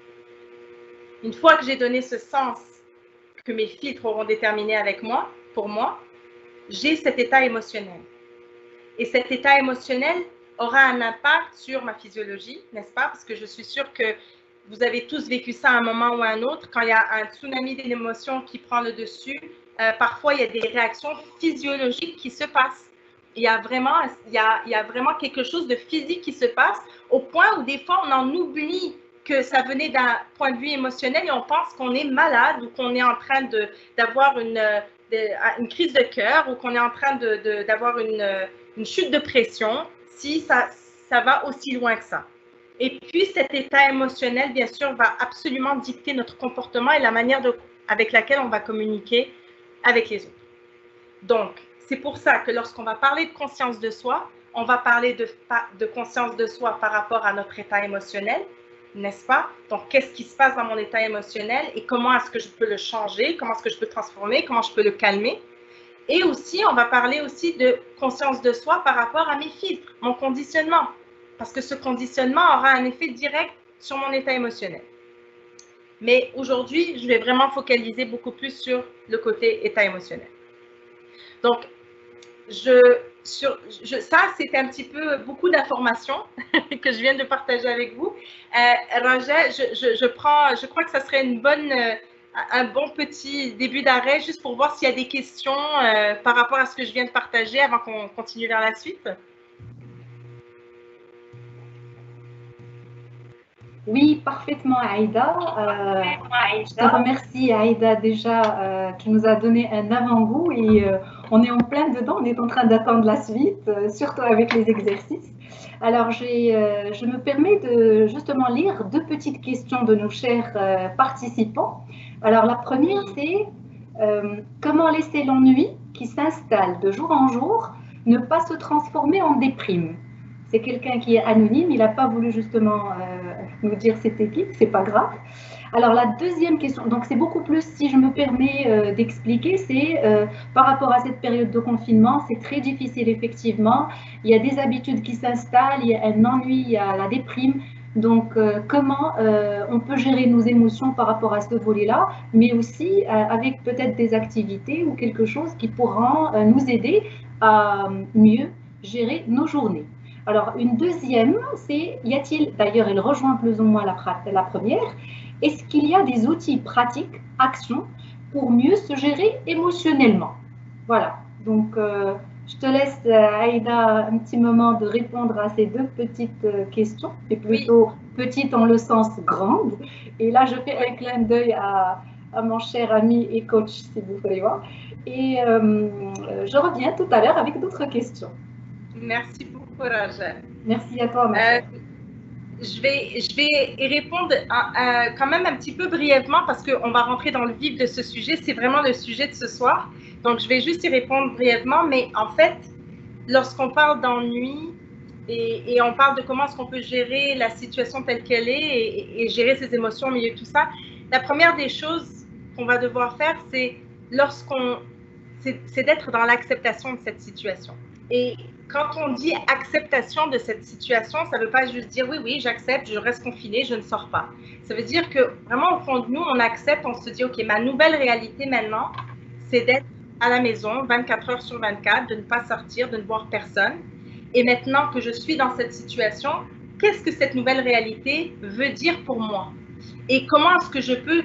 S3: une fois que j'ai donné ce sens que mes filtres auront déterminé avec moi, pour moi, j'ai cet état émotionnel. Et cet état émotionnel aura un impact sur ma physiologie, n'est-ce pas? Parce que je suis sûre que vous avez tous vécu ça à un moment ou à un autre. Quand il y a un tsunami d'émotions qui prend le dessus, euh, parfois il y a des réactions physiologiques qui se passent. Il y a vraiment, il y a, il y a vraiment quelque chose de physique qui se passe au point où des fois on en oublie que ça venait d'un point de vue émotionnel et on pense qu'on est malade ou qu'on est en train d'avoir une, de, une crise de cœur ou qu'on est en train d'avoir une, une chute de pression si ça, ça va aussi loin que ça. Et puis, cet état émotionnel, bien sûr, va absolument dicter notre comportement et la manière de, avec laquelle on va communiquer avec les autres. Donc, c'est pour ça que lorsqu'on va parler de conscience de soi, on va parler de, de conscience de soi par rapport à notre état émotionnel, n'est-ce pas? Donc, qu'est-ce qui se passe dans mon état émotionnel et comment est-ce que je peux le changer, comment est-ce que je peux le transformer, comment je peux le calmer. Et aussi, on va parler aussi de conscience de soi par rapport à mes filtres, mon conditionnement. Parce que ce conditionnement aura un effet direct sur mon état émotionnel. Mais aujourd'hui, je vais vraiment focaliser beaucoup plus sur le côté état émotionnel. Donc, je, sur, je, ça, c'était un petit peu beaucoup d'informations que je viens de partager avec vous. Euh, Raja, je, je, je, prends, je crois que ça serait une bonne, euh, un bon petit début d'arrêt juste pour voir s'il y a des questions euh, par rapport à ce que je viens de partager avant qu'on continue vers la suite.
S2: Oui, parfaitement, Aïda. Euh, je te remercie, Aïda, déjà, euh, qui nous a donné un avant-goût et euh, on est en plein dedans, on est en train d'attendre la suite, euh, surtout avec les exercices. Alors, euh, je me permets de justement lire deux petites questions de nos chers euh, participants. Alors, la première, c'est euh, comment laisser l'ennui qui s'installe de jour en jour ne pas se transformer en déprime? C'est quelqu'un qui est anonyme, il n'a pas voulu justement euh, nous dire c'était qui, c'est pas grave. Alors la deuxième question, donc c'est beaucoup plus, si je me permets euh, d'expliquer, c'est euh, par rapport à cette période de confinement, c'est très difficile effectivement. Il y a des habitudes qui s'installent, il y a un ennui, il y a la déprime. Donc euh, comment euh, on peut gérer nos émotions par rapport à ce volet-là, mais aussi euh, avec peut-être des activités ou quelque chose qui pourront euh, nous aider à mieux gérer nos journées. Alors, une deuxième, c'est, y a-t-il, d'ailleurs, elle rejoint plus ou moins la, la première, est-ce qu'il y a des outils pratiques, actions, pour mieux se gérer émotionnellement? Voilà, donc euh, je te laisse, Aïda, un petit moment de répondre à ces deux petites questions, et plutôt oui. Petites en le sens grande. Et là, je fais un clin d'œil à, à mon cher ami et coach, si vous voulez voir. Et euh, je reviens tout à l'heure avec d'autres questions.
S3: Merci beaucoup, Raja.
S2: Merci à toi, ma chère.
S3: Euh, je, vais, je vais y répondre à, à, quand même un petit peu brièvement parce qu'on va rentrer dans le vif de ce sujet. C'est vraiment le sujet de ce soir. Donc, je vais juste y répondre brièvement. Mais en fait, lorsqu'on parle d'ennui et, et on parle de comment est-ce qu'on peut gérer la situation telle qu'elle est et, et gérer ses émotions au milieu de tout ça, la première des choses qu'on va devoir faire, c'est lorsqu'on, c'est d'être dans l'acceptation de cette situation. Et quand on dit acceptation de cette situation, ça ne veut pas juste dire oui, oui, j'accepte, je reste confinée, je ne sors pas. Ça veut dire que vraiment au fond de nous, on accepte, on se dit ok, ma nouvelle réalité maintenant, c'est d'être à la maison vingt-quatre heures sur vingt-quatre, de ne pas sortir, de ne voir personne. Et maintenant que je suis dans cette situation, qu'est-ce que cette nouvelle réalité veut dire pour moi? Et comment est-ce que je peux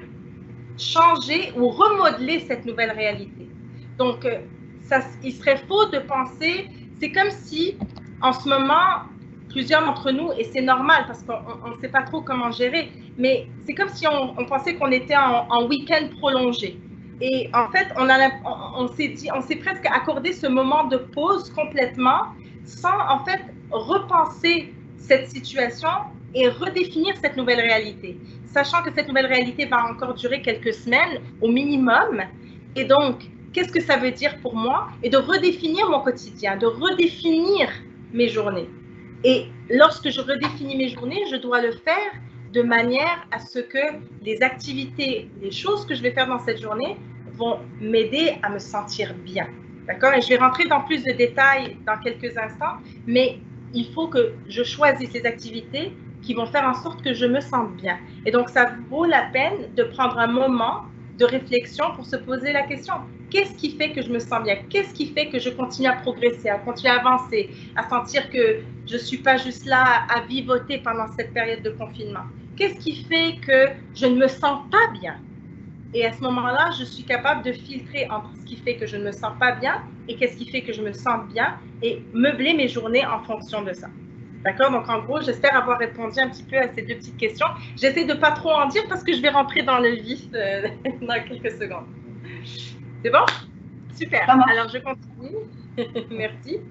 S3: changer ou remodeler cette nouvelle réalité? Donc, ça, il serait faux de penser, c'est comme si en ce moment, plusieurs d'entre nous, et c'est normal parce qu'on ne sait pas trop comment gérer, mais c'est comme si on, on pensait qu'on était en, en week-end prolongé. Et en fait, on, a, on, on s'est dit, on s'est presque accordé ce moment de pause complètement sans en fait repenser cette situation et redéfinir cette nouvelle réalité, sachant que cette nouvelle réalité va encore durer quelques semaines au minimum. Et donc, qu'est-ce que ça veut dire pour moi? Et de redéfinir mon quotidien, de redéfinir mes journées. Et lorsque je redéfinis mes journées, je dois le faire de manière à ce que les activités, les choses que je vais faire dans cette journée vont m'aider à me sentir bien. D'accord? Et je vais rentrer dans plus de détails dans quelques instants, mais il faut que je choisisse les activités qui vont faire en sorte que je me sente bien. Et donc, ça vaut la peine de prendre un moment de réflexion pour se poser la question. Qu'est-ce qui fait que je me sens bien? Qu'est-ce qui fait que je continue à progresser, à continuer à avancer, à sentir que je ne suis pas juste là à vivoter pendant cette période de confinement? Qu'est-ce qui fait que je ne me sens pas bien? Et à ce moment-là, je suis capable de filtrer entre ce qui fait que je ne me sens pas bien et qu'est-ce qui fait que je me sens bien et meubler mes journées en fonction de ça. D'accord? Donc, en gros, j'espère avoir répondu un petit peu à ces deux petites questions. J'essaie de ne pas trop en dire parce que je vais rentrer dans le vif euh, dans quelques secondes. C'est bon? Super. Alors, je continue. Merci.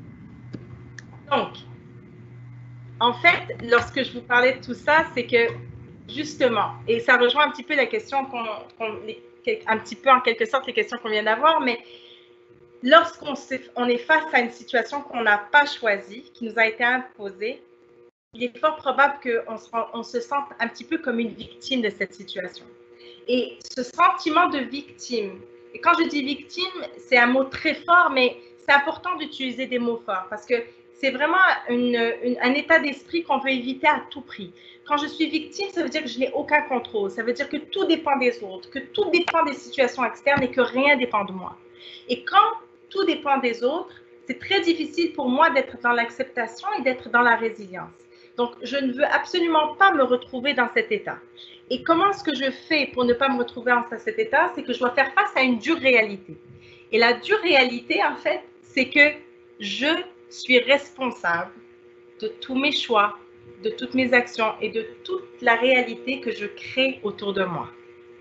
S3: Donc, en fait, lorsque je vous parlais de tout ça, c'est que, justement, et ça rejoint un petit peu la question qu'on, qu'on un petit peu en quelque sorte les questions qu'on vient d'avoir, mais lorsqu'on on est face à une situation qu'on n'a pas choisie, qui nous a été imposée, il est fort probable qu'on se, on se sente un petit peu comme une victime de cette situation. Et ce sentiment de victime, et quand je dis victime, c'est un mot très fort, mais c'est important d'utiliser des mots forts parce que c'est vraiment une, une, un état d'esprit qu'on veut éviter à tout prix. Quand je suis victime, ça veut dire que je n'ai aucun contrôle. Ça veut dire que tout dépend des autres, que tout dépend des situations externes et que rien dépend de moi. Et quand tout dépend des autres, c'est très difficile pour moi d'être dans l'acceptation et d'être dans la résilience. Donc, je ne veux absolument pas me retrouver dans cet état. Et comment est-ce que je fais pour ne pas me retrouver dans cet état? C'est que je dois faire face à une dure réalité. Et la dure réalité, en fait, c'est que je suis responsable de tous mes choix, de toutes mes actions et de toute la réalité que je crée autour de moi.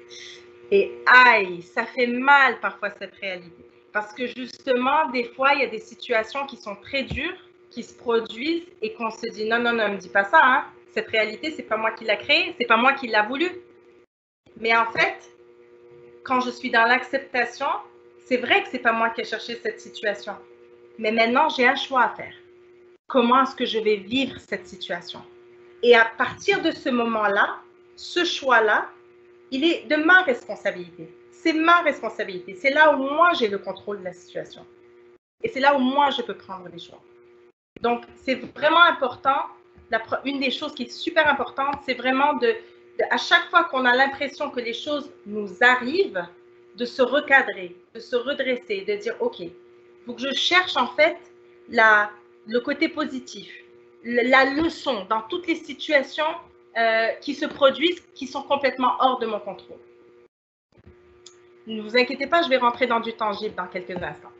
S3: Et aïe, ça fait mal parfois cette réalité. Parce que justement, des fois, il y a des situations qui sont très dures, qui se produisent et qu'on se dit non, non, non, ne me dis pas ça, hein. Cette réalité, c'est pas moi qui l'a créée, c'est pas moi qui l'a voulu. Mais en fait, quand je suis dans l'acceptation, c'est vrai que c'est pas moi qui ai cherché cette situation. Mais maintenant, j'ai un choix à faire. Comment est-ce que je vais vivre cette situation? Et à partir de ce moment-là, ce choix-là, il est de ma responsabilité. C'est ma responsabilité. C'est là où moi, j'ai le contrôle de la situation. Et c'est là où moi, je peux prendre des choix. Donc, c'est vraiment important. La, une des choses qui est super importante, c'est vraiment de, de, à chaque fois qu'on a l'impression que les choses nous arrivent, de se recadrer, de se redresser, de dire, OK, il faut que je cherche en fait la, le côté positif, la leçon dans toutes les situations euh, qui se produisent, qui sont complètement hors de mon contrôle. Ne vous inquiétez pas, je vais rentrer dans du tangible dans quelques instants.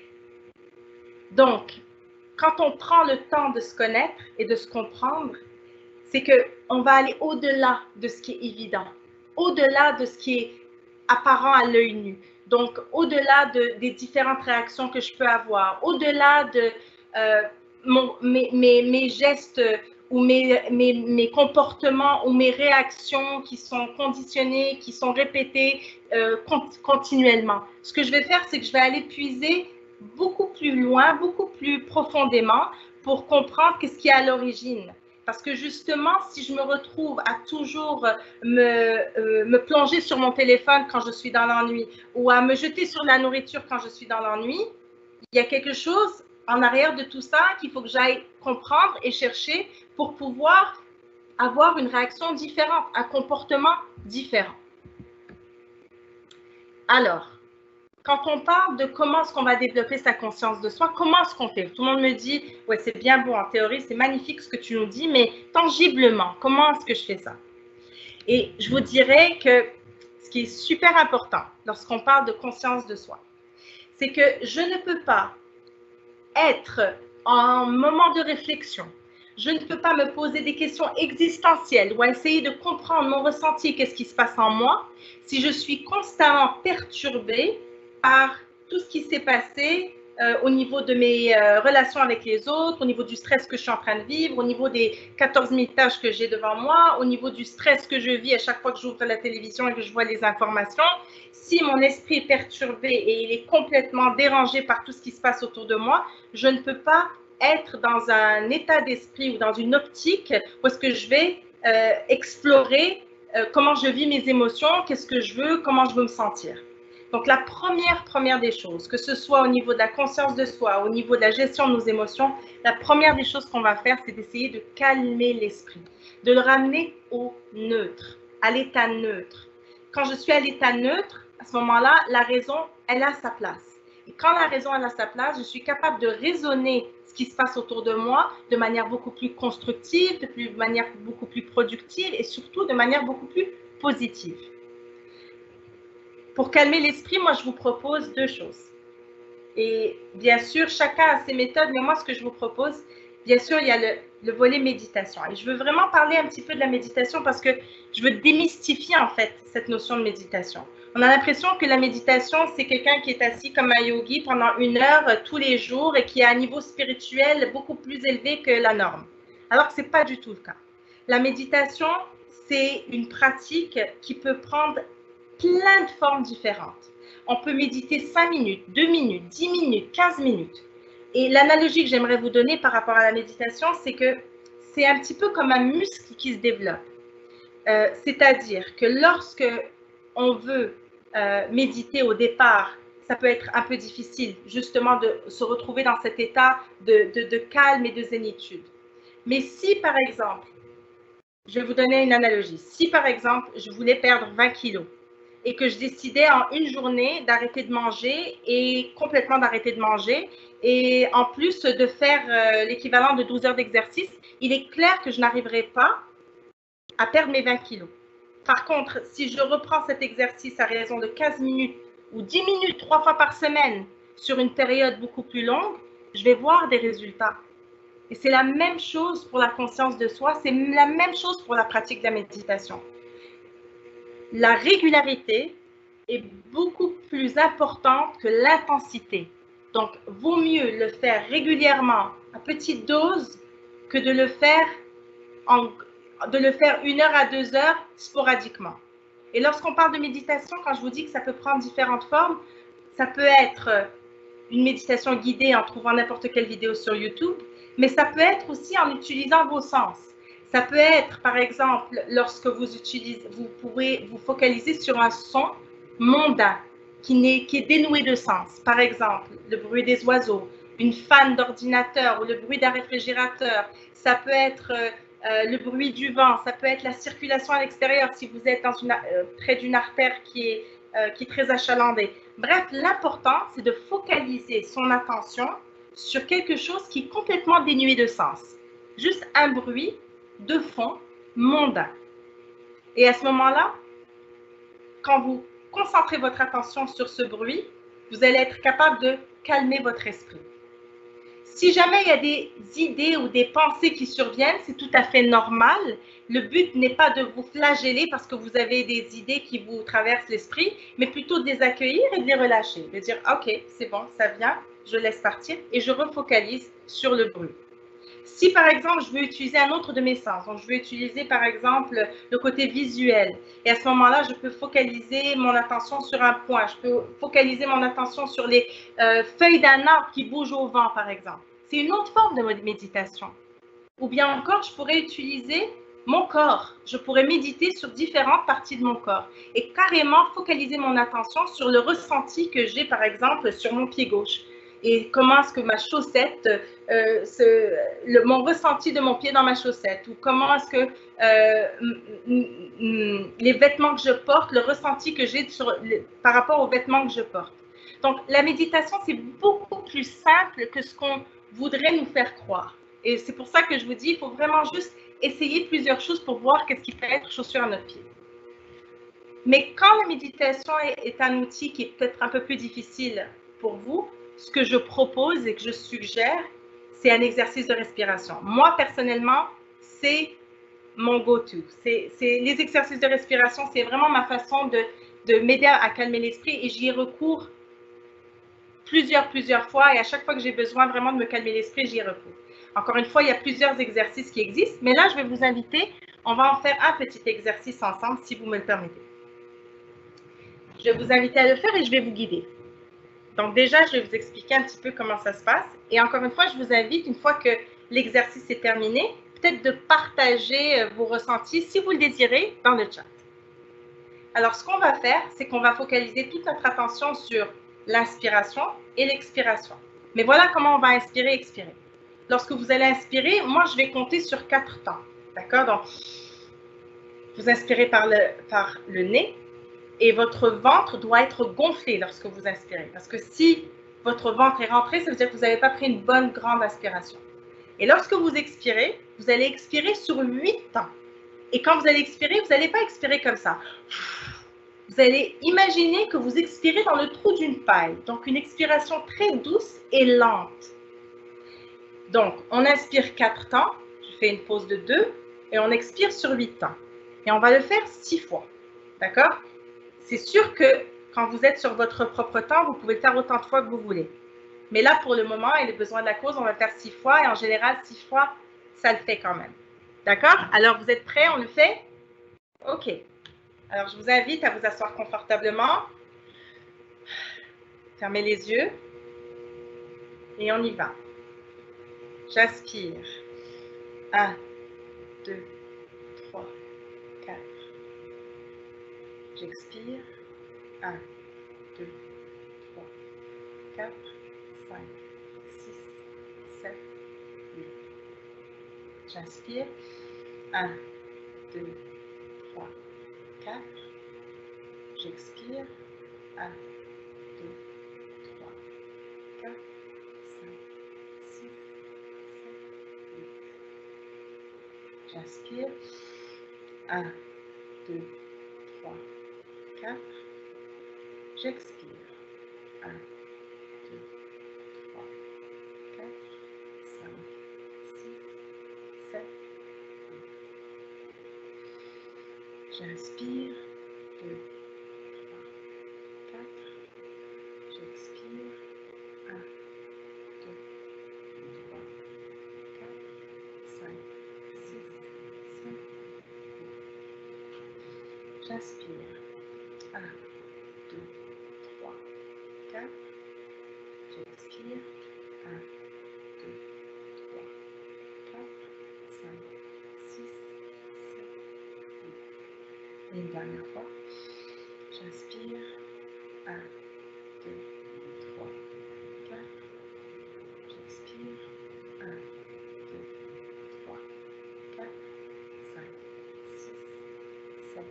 S3: Donc, quand on prend le temps de se connaître et de se comprendre, c'est qu'on va aller au-delà de ce qui est évident, au-delà de ce qui est apparent à l'œil nu. Donc, au-delà de, des différentes réactions que je peux avoir, au-delà de euh, mon, mes, mes, mes gestes ou mes, mes, mes comportements ou mes réactions qui sont conditionnées, qui sont répétées euh, continuellement. Ce que je vais faire, c'est que je vais aller puiser beaucoup plus loin, beaucoup plus profondément pour comprendre qu'est-ce qui est à l'origine. Parce que justement, si je me retrouve à toujours me, euh, me plonger sur mon téléphone quand je suis dans l'ennui ou à me jeter sur la nourriture quand je suis dans l'ennui, il y a quelque chose en arrière de tout ça qu'il faut que j'aille comprendre et chercher pour pouvoir avoir une réaction différente, un comportement différent. Alors, quand on parle de comment est-ce qu'on va développer sa conscience de soi, comment est-ce qu'on fait? Tout le monde me dit, ouais, c'est bien beau en théorie, c'est magnifique ce que tu nous dis, mais tangiblement, comment est-ce que je fais ça? Et je vous dirais que ce qui est super important lorsqu'on parle de conscience de soi, c'est que je ne peux pas être en moment de réflexion, je ne peux pas me poser des questions existentielles ou essayer de comprendre mon ressenti, qu'est-ce qui se passe en moi, si je suis constamment perturbée par tout ce qui s'est passé euh, au niveau de mes euh, relations avec les autres, au niveau du stress que je suis en train de vivre, au niveau des quatorze mille tâches que j'ai devant moi, au niveau du stress que je vis à chaque fois que j'ouvre la télévision et que je vois les informations. Si mon esprit est perturbé et il est complètement dérangé par tout ce qui se passe autour de moi, je ne peux pas être dans un état d'esprit ou dans une optique où est-ce que je vais euh, explorer euh, comment je vis mes émotions, qu'est-ce que je veux, comment je veux me sentir. Donc, la première, première des choses, que ce soit au niveau de la conscience de soi, au niveau de la gestion de nos émotions, la première des choses qu'on va faire, c'est d'essayer de calmer l'esprit, de le ramener au neutre, à l'état neutre. Quand je suis à l'état neutre, à ce moment-là, la raison, elle a sa place. Et quand la raison, elle a sa place, je suis capable de raisonner ce qui se passe autour de moi de manière beaucoup plus constructive, de, plus, de manière beaucoup plus productive et surtout de manière beaucoup plus positive. Pour calmer l'esprit, moi, je vous propose deux choses. Et bien sûr, chacun a ses méthodes, mais moi, ce que je vous propose, bien sûr, il y a le, le volet méditation. Et je veux vraiment parler un petit peu de la méditation parce que je veux démystifier en fait cette notion de méditation. On a l'impression que la méditation, c'est quelqu'un qui est assis comme un yogi pendant une heure euh, tous les jours et qui a un niveau spirituel beaucoup plus élevé que la norme. Alors que ce n'est pas du tout le cas. La méditation, c'est une pratique qui peut prendre plein de formes différentes. On peut méditer cinq minutes, deux minutes, dix minutes, quinze minutes. Et l'analogie que j'aimerais vous donner par rapport à la méditation, c'est que c'est un petit peu comme un muscle qui se développe. Euh, C'est-à-dire que lorsque on veut euh, méditer au départ, ça peut être un peu difficile justement de se retrouver dans cet état de, de, de calme et de zénitude. Mais si par exemple, je vais vous donner une analogie, si par exemple je voulais perdre vingt kilos, et que je décidais en une journée d'arrêter de manger et complètement d'arrêter de manger et en plus de faire euh, l'équivalent de douze heures d'exercice, il est clair que je n'arriverai pas à perdre mes vingt kilos. Par contre, si je reprends cet exercice à raison de quinze minutes ou dix minutes trois fois par semaine sur une période beaucoup plus longue, je vais voir des résultats. Et c'est la même chose pour la conscience de soi, c'est la même chose pour la pratique de la méditation. La régularité est beaucoup plus importante que l'intensité. Donc, vaut mieux le faire régulièrement à petite dose que de le faire, en, de le faire une heure à deux heures sporadiquement. Et lorsqu'on parle de méditation, quand je vous dis que ça peut prendre différentes formes, ça peut être une méditation guidée en trouvant n'importe quelle vidéo sur YouTube, mais ça peut être aussi en utilisant vos sens. Ça peut être, par exemple, lorsque vous utilisez, vous pouvez vous focaliser sur un son mondain qui est, qui est dénoué de sens. Par exemple, le bruit des oiseaux, une fan d'ordinateur ou le bruit d'un réfrigérateur. Ça peut être euh, le bruit du vent, ça peut être la circulation à l'extérieur si vous êtes dans une, euh, près d'une artère qui est, euh, qui est très achalandée. Bref, l'important, c'est de focaliser son attention sur quelque chose qui est complètement dénué de sens. Juste un bruit de fond mondain. Et à ce moment-là, quand vous concentrez votre attention sur ce bruit, vous allez être capable de calmer votre esprit. Si jamais il y a des idées ou des pensées qui surviennent, c'est tout à fait normal. Le but n'est pas de vous flageller parce que vous avez des idées qui vous traversent l'esprit, mais plutôt de les accueillir et de les relâcher. De dire, ok, c'est bon, ça vient, je laisse partir et je refocalise sur le bruit. Si par exemple, je veux utiliser un autre de mes sens, donc je veux utiliser par exemple le côté visuel, et à ce moment-là, je peux focaliser mon attention sur un point, je peux focaliser mon attention sur les euh, feuilles d'un arbre qui bougent au vent par exemple. C'est une autre forme de méditation. Ou bien encore, je pourrais utiliser mon corps, je pourrais méditer sur différentes parties de mon corps et carrément focaliser mon attention sur le ressenti que j'ai par exemple sur mon pied gauche. Et comment est-ce que ma chaussette, euh, ce, le, mon ressenti de mon pied dans ma chaussette, ou comment est-ce que euh, les vêtements que je porte, le ressenti que j'ai par rapport aux vêtements que je porte. Donc, la méditation, c'est beaucoup plus simple que ce qu'on voudrait nous faire croire. Et c'est pour ça que je vous dis, il faut vraiment juste essayer plusieurs choses pour voir qu'est-ce qui peut être chaussure à notre pied. Mais quand la méditation est, est un outil qui est peut-être un peu plus difficile pour vous, ce que je propose et que je suggère, c'est un exercice de respiration. Moi, personnellement, c'est mon go-to. C'est, c'est, les exercices de respiration, c'est vraiment ma façon de, de m'aider à calmer l'esprit et j'y ai recours plusieurs, plusieurs fois et à chaque fois que j'ai besoin vraiment de me calmer l'esprit, j'y ai recours. Encore une fois, il y a plusieurs exercices qui existent, mais là, je vais vous inviter, on va en faire un petit exercice ensemble, si vous me le permettez. Je vais vous inviter à le faire et je vais vous guider. Donc déjà, je vais vous expliquer un petit peu comment ça se passe. Et encore une fois, je vous invite, une fois que l'exercice est terminé, peut-être de partager vos ressentis, si vous le désirez, dans le chat. Alors, ce qu'on va faire, c'est qu'on va focaliser toute notre attention sur l'inspiration et l'expiration. Mais voilà comment on va inspirer et expirer. Lorsque vous allez inspirer, moi, je vais compter sur quatre temps. D'accord? Donc, vous inspirez par le, par le nez. Et votre ventre doit être gonflé lorsque vous inspirez. Parce que si votre ventre est rentré, ça veut dire que vous n'avez pas pris une bonne grande aspiration. Et lorsque vous expirez, vous allez expirer sur huit temps. Et quand vous allez expirer, vous n'allez pas expirer comme ça. Vous allez imaginer que vous expirez dans le trou d'une paille. Donc, une expiration très douce et lente. Donc, on inspire quatre temps. Je fait une pause de deux et on expire sur huit temps. Et on va le faire six fois. D'accord? C'est sûr que quand vous êtes sur votre propre temps, vous pouvez le faire autant de fois que vous voulez. Mais là, pour le moment et les besoins de la cause, on va faire six fois. Et en général, six fois, ça le fait quand même. D'accord? Alors, vous êtes prêts? On le fait? OK. Alors, je vous invite à vous asseoir confortablement. Fermez les yeux. Et on y va. J'aspire. un, deux, trois, quatre. J'expire. un, deux, trois, quatre, cinq, six, sept, huit. J'inspire. un, deux, trois, quatre. J'expire. un, deux, trois, quatre, cinq, six, sept, huit. J'inspire. un, deux, trois, quatre. J'expire. un, deux, trois, quatre, cinq, six, sept, huit. J'inspire. deux, trois, quatre. J'expire. un, deux, trois, quatre, cinq, six, sept, huit. J'inspire. un, deux, trois, quatre. J'expire. un, deux, trois, quatre, cinq, six, sept, huit. Et une dernière fois. J'inspire. un, deux, trois, quatre. J'expire. un, deux, trois, quatre, cinq, six, sept.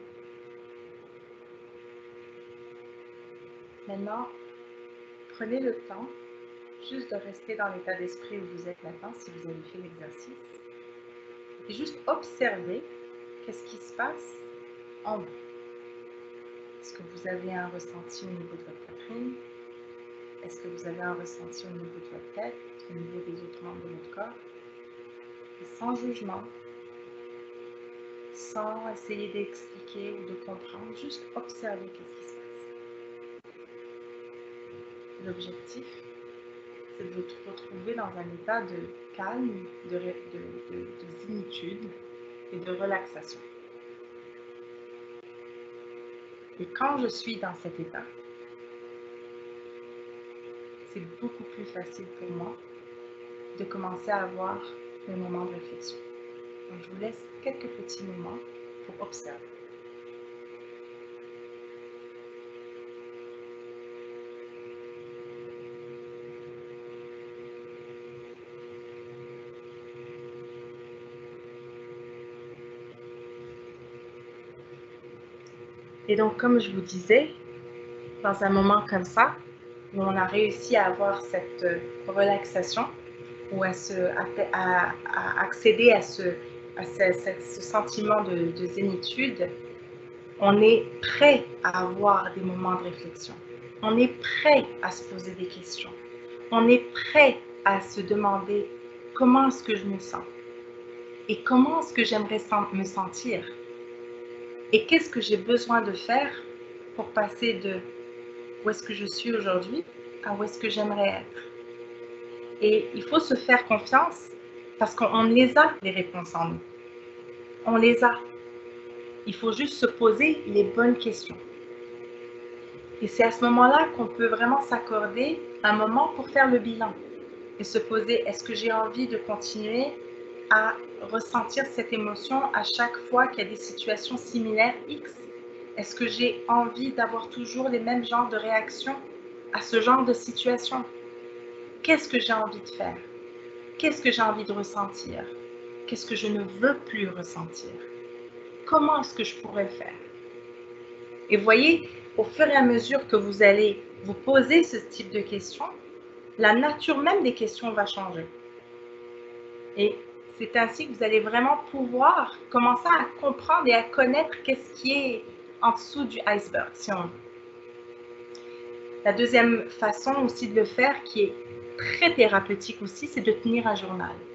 S3: Maintenant, prenez le temps juste de rester dans l'état d'esprit où vous êtes maintenant, si vous avez fait l'exercice, et juste observer qu'est-ce qui se passe en vous. Est-ce que vous avez un ressenti au niveau de votre poitrine? Est-ce que vous avez un ressenti au niveau de votre tête, au niveau des autres membres de votre corps? Et sans jugement, sans essayer d'expliquer ou de comprendre, juste observer qu'est-ce qui se passe. L'objectif, c'est de vous retrouver dans un état de calme, de, de, de, de zénitude et de relaxation. Et quand je suis dans cet état, c'est beaucoup plus facile pour moi de commencer à avoir le moment de réflexion. Donc, je vous laisse quelques petits moments pour observer. Et donc, comme je vous disais, dans un moment comme ça, où on a réussi à avoir cette relaxation, ou à, se, à, à accéder à ce, à ce, ce sentiment de, de zénitude, on est prêt à avoir des moments de réflexion. On est prêt à se poser des questions. On est prêt à se demander comment est-ce que je me sens et comment est-ce que j'aimerais me sentir et qu'est-ce que j'ai besoin de faire pour passer de où est-ce que je suis aujourd'hui à où est-ce que j'aimerais être. Et il faut se faire confiance parce qu'on les a, les réponses en nous. On les a. Il faut juste se poser les bonnes questions. Et c'est à ce moment-là qu'on peut vraiment s'accorder un moment pour faire le bilan et se poser, est-ce que j'ai envie de continuer à ressentir cette émotion à chaque fois qu'il y a des situations similaires X? Est-ce que j'ai envie d'avoir toujours les mêmes genres de réactions à ce genre de situation? Qu'est-ce que j'ai envie de faire? Qu'est-ce que j'ai envie de ressentir? Qu'est-ce que je ne veux plus ressentir? Comment est-ce que je pourrais le faire? Et voyez, au fur et à mesure que vous allez vous poser ce type de questions, la nature même des questions va changer. Et c'est ainsi que vous allez vraiment pouvoir commencer à comprendre et à connaître qu'est-ce qui est en dessous du iceberg, si on veut. La deuxième façon aussi de le faire, qui est très thérapeutique aussi, c'est de tenir un journal.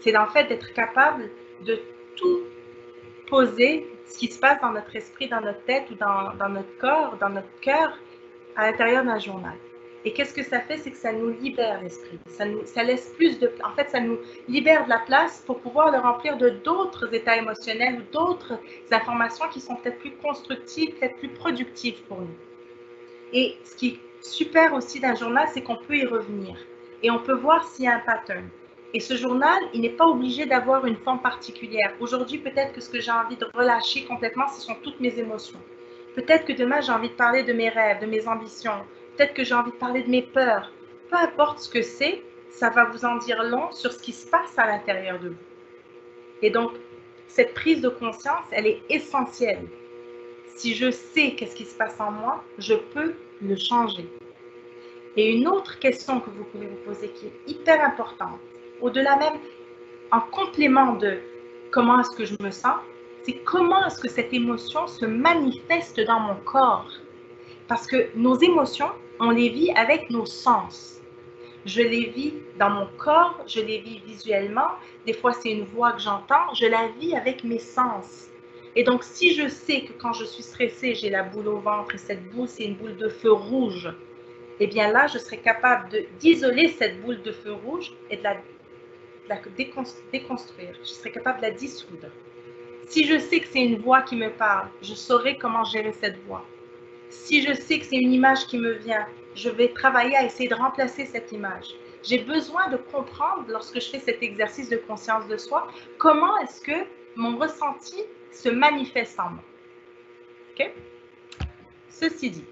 S3: c'est en fait d'être capable de tout poser, ce qui se passe dans notre esprit, dans notre tête ou dans, dans notre corps, dans notre cœur, à l'intérieur d'un journal. Et qu'est-ce que ça fait? C'est que ça nous libère l'esprit. Ça, ça laisse plus de... En fait, ça nous libère de la place pour pouvoir le remplir de d'autres états émotionnels ou d'autres informations qui sont peut-être plus constructives, peut-être plus productives pour nous. Et ce qui est super aussi d'un journal, c'est qu'on peut y revenir. Et on peut voir s'il y a un pattern. Et ce journal, il n'est pas obligé d'avoir une forme particulière. Aujourd'hui, peut-être que ce que j'ai envie de relâcher complètement, ce sont toutes mes émotions. Peut-être que demain, j'ai envie de parler de mes rêves, de mes ambitions. Peut-être que j'ai envie de parler de mes peurs. Peu importe ce que c'est, ça va vous en dire long sur ce qui se passe à l'intérieur de vous. Et donc, cette prise de conscience, elle est essentielle. Si je sais qu'est-ce qui se passe en moi, je peux le changer. Et une autre question que vous pouvez vous poser qui est hyper importante, au-delà même, en complément de comment est-ce que je me sens, c'est comment est-ce que cette émotion se manifeste dans mon corps. Parce que nos émotions, on les vit avec nos sens. Je les vis dans mon corps, je les vis visuellement. Des fois, c'est une voix que j'entends, je la vis avec mes sens. Et donc, si je sais que quand je suis stressée, j'ai la boule au ventre et cette boule, c'est une boule de feu rouge, eh bien là, je serai capable d'isoler cette boule de feu rouge et de la, de la déconstruire. Je serai capable de la dissoudre. Si je sais que c'est une voix qui me parle, je saurai comment gérer cette voix. Si je sais que c'est une image qui me vient, je vais travailler à essayer de remplacer cette image. J'ai besoin de comprendre, lorsque je fais cet exercice de conscience de soi, comment est-ce que mon ressenti se manifeste en moi. Okay? Ceci dit,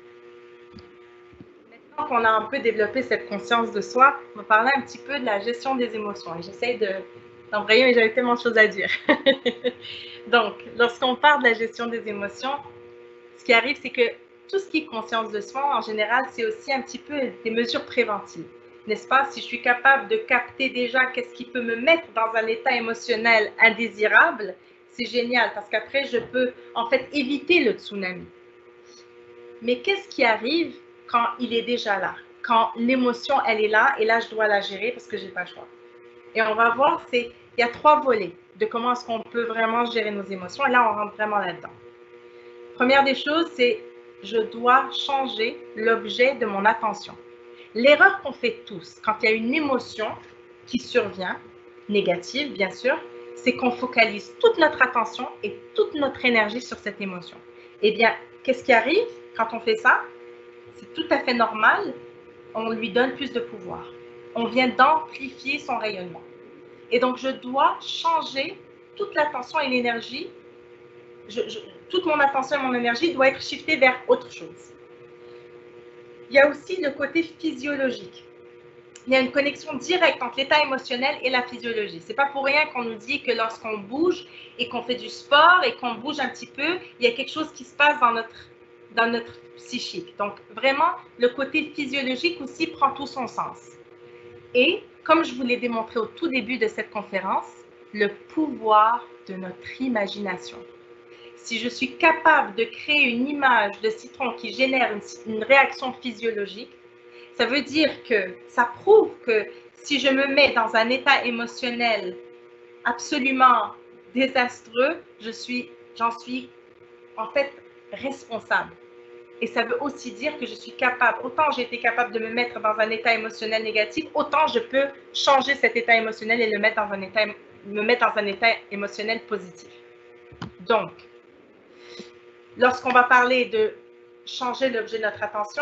S3: maintenant qu'on a un peu développé cette conscience de soi, on va parler un petit peu de la gestion des émotions. Et j'essaie d'embrayer, mais j'avais tellement de choses à dire. Donc, lorsqu'on parle de la gestion des émotions, ce qui arrive, c'est que tout ce qui est conscience de soi, en général, c'est aussi un petit peu des mesures préventives. N'est-ce pas? Si je suis capable de capter déjà qu'est-ce qui peut me mettre dans un état émotionnel indésirable, c'est génial parce qu'après, je peux en fait éviter le tsunami. Mais qu'est-ce qui arrive quand il est déjà là? Quand l'émotion, elle est là et là, je dois la gérer parce que je n'ai pas le choix. Et on va voir, c'est, il y a trois volets de comment est-ce qu'on peut vraiment gérer nos émotions. Et là, on rentre vraiment là-dedans. Première des choses, c'est je dois changer l'objet de mon attention. L'erreur qu'on fait tous quand il y a une émotion qui survient, négative bien sûr, c'est qu'on focalise toute notre attention et toute notre énergie sur cette émotion. Eh bien, qu'est-ce qui arrive quand on fait ça? C'est tout à fait normal, on lui donne plus de pouvoir. On vient d'amplifier son rayonnement. Et donc, je dois changer toute l'attention et l'énergie. Je, je, toute mon attention et mon énergie doit être shiftée vers autre chose. Il y a aussi le côté physiologique. Il y a une connexion directe entre l'état émotionnel et la physiologie. Ce n'est pas pour rien qu'on nous dit que lorsqu'on bouge et qu'on fait du sport et qu'on bouge un petit peu, il y a quelque chose qui se passe dans notre, dans notre psychique. Donc, vraiment, le côté physiologique aussi prend tout son sens. Et, comme je vous l'ai démontré au tout début de cette conférence, le pouvoir de notre imagination. Si je suis capable de créer une image de citron qui génère une, une réaction physiologique, ça veut dire que ça prouve que si je me mets dans un état émotionnel absolument désastreux, je suis, j'en suis en fait responsable. Et ça veut aussi dire que je suis capable, autant j'ai été capable de me mettre dans un état émotionnel négatif, autant je peux changer cet état émotionnel et le mettre dans un état, me mettre dans un état émotionnel positif. Donc, lorsqu'on va parler de changer l'objet de notre attention,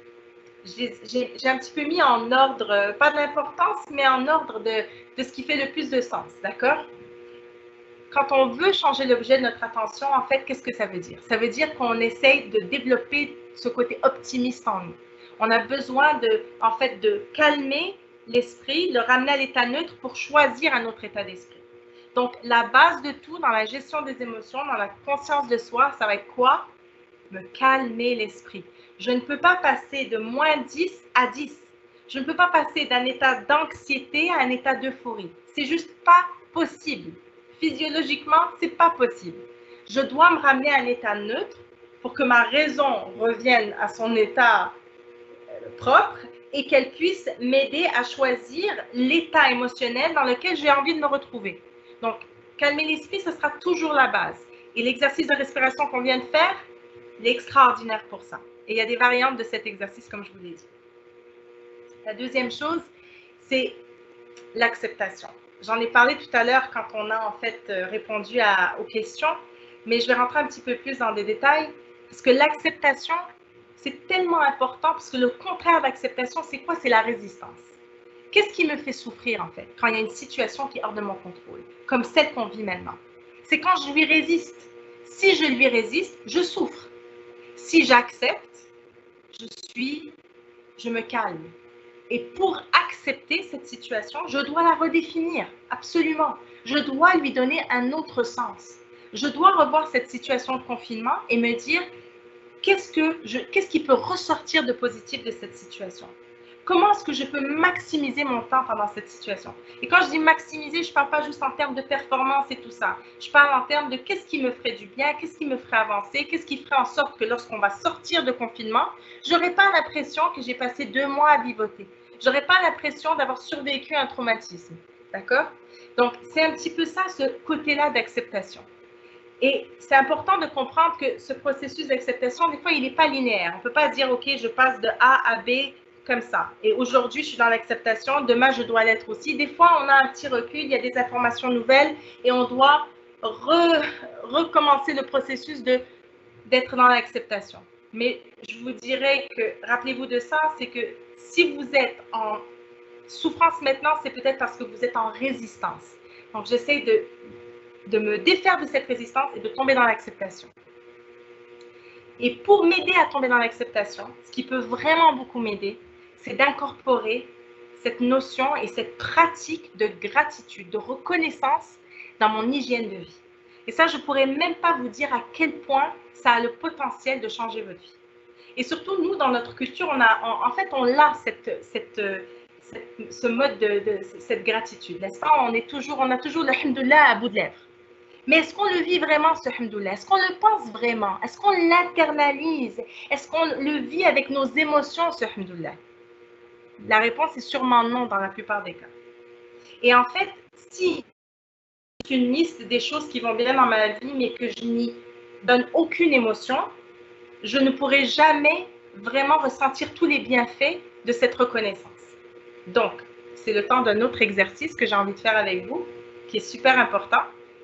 S3: j'ai un petit peu mis en ordre, pas de l'importance, mais en ordre de, de ce qui fait le plus de sens, d'accord? Quand on veut changer l'objet de notre attention, en fait, qu'est-ce que ça veut dire? Ça veut dire qu'on essaye de développer ce côté optimiste en nous. On a besoin de, en fait, de calmer l'esprit, le ramener à l'état neutre pour choisir un autre état d'esprit. Donc, la base de tout dans la gestion des émotions, dans la conscience de soi, ça va être quoi? Me calmer l'esprit. Je ne peux pas passer de moins dix à dix. Je ne peux pas passer d'un état d'anxiété à un état d'euphorie. C'est juste pas possible. Physiologiquement, c'est pas possible. Je dois me ramener à un état neutre pour que ma raison revienne à son état propre et qu'elle puisse m'aider à choisir l'état émotionnel dans lequel j'ai envie de me retrouver. Donc, calmer l'esprit, ce sera toujours la base. Et l'exercice de respiration qu'on vient de faire, il est extraordinaire pour ça. Et il y a des variantes de cet exercice, comme je vous l'ai dit. La deuxième chose, c'est l'acceptation. J'en ai parlé tout à l'heure quand on a en fait répondu à, aux questions, mais je vais rentrer un petit peu plus dans des détails, parce que l'acceptation, c'est tellement important, parce que le contraire d'acceptation, c'est quoi? C'est la résistance. Qu'est-ce qui me fait souffrir en fait, quand il y a une situation qui est hors de mon contrôle, comme celle qu'on vit maintenant? C'est quand je lui résiste. Si je lui résiste, je souffre. Si j'accepte, je suis, je me calme. Et pour accepter cette situation, je dois la redéfinir, absolument. Je dois lui donner un autre sens. Je dois revoir cette situation de confinement et me dire qu'est-ce que je, qu'est-ce qui peut ressortir de positif de cette situation? Comment est-ce que je peux maximiser mon temps pendant cette situation? Et quand je dis maximiser, je ne parle pas juste en termes de performance et tout ça. Je parle en termes de qu'est-ce qui me ferait du bien, qu'est-ce qui me ferait avancer, qu'est-ce qui ferait en sorte que lorsqu'on va sortir de confinement, je n'aurai pas l'impression que j'ai passé deux mois à vivoter. Je n'aurai pas l'impression d'avoir survécu un traumatisme. D'accord? Donc, c'est un petit peu ça, ce côté-là d'acceptation. Et c'est important de comprendre que ce processus d'acceptation, des fois, il n'est pas linéaire. On ne peut pas dire, OK, je passe de A à B comme ça. Et aujourd'hui, je suis dans l'acceptation. Demain, je dois l'être aussi. Des fois, on a un petit recul, il y a des informations nouvelles et on doit re, recommencer le processus de, d'être dans l'acceptation. Mais je vous dirais que, rappelez-vous de ça, c'est que si vous êtes en souffrance maintenant, c'est peut-être parce que vous êtes en résistance. Donc, j'essaie de de me défaire de cette résistance et de tomber dans l'acceptation. Et pour m'aider à tomber dans l'acceptation, ce qui peut vraiment beaucoup m'aider, c'est d'incorporer cette notion et cette pratique de gratitude, de reconnaissance dans mon hygiène de vie. Et ça, je ne pourrais même pas vous dire à quel point ça a le potentiel de changer votre vie. Et surtout, nous, dans notre culture, on a, en, en fait, on a cette, cette, cette, ce mode de, de cette gratitude, n'est-ce pas? On, est toujours, on a toujours le hamdoulilah à bout de lèvres. Mais est-ce qu'on le vit vraiment, ce hamdoulilah? Est-ce qu'on le pense vraiment? Est-ce qu'on l'internalise? Est-ce qu'on le vit avec nos émotions, ce hamdoulilah? La réponse est sûrement non dans la plupart des cas. Et en fait, si c'est une liste des choses qui vont bien dans ma vie, mais que je n'y donne aucune émotion, je ne pourrai jamais vraiment ressentir tous les bienfaits de cette reconnaissance. Donc, c'est le temps d'un autre exercice que j'ai envie de faire avec vous, qui est super important.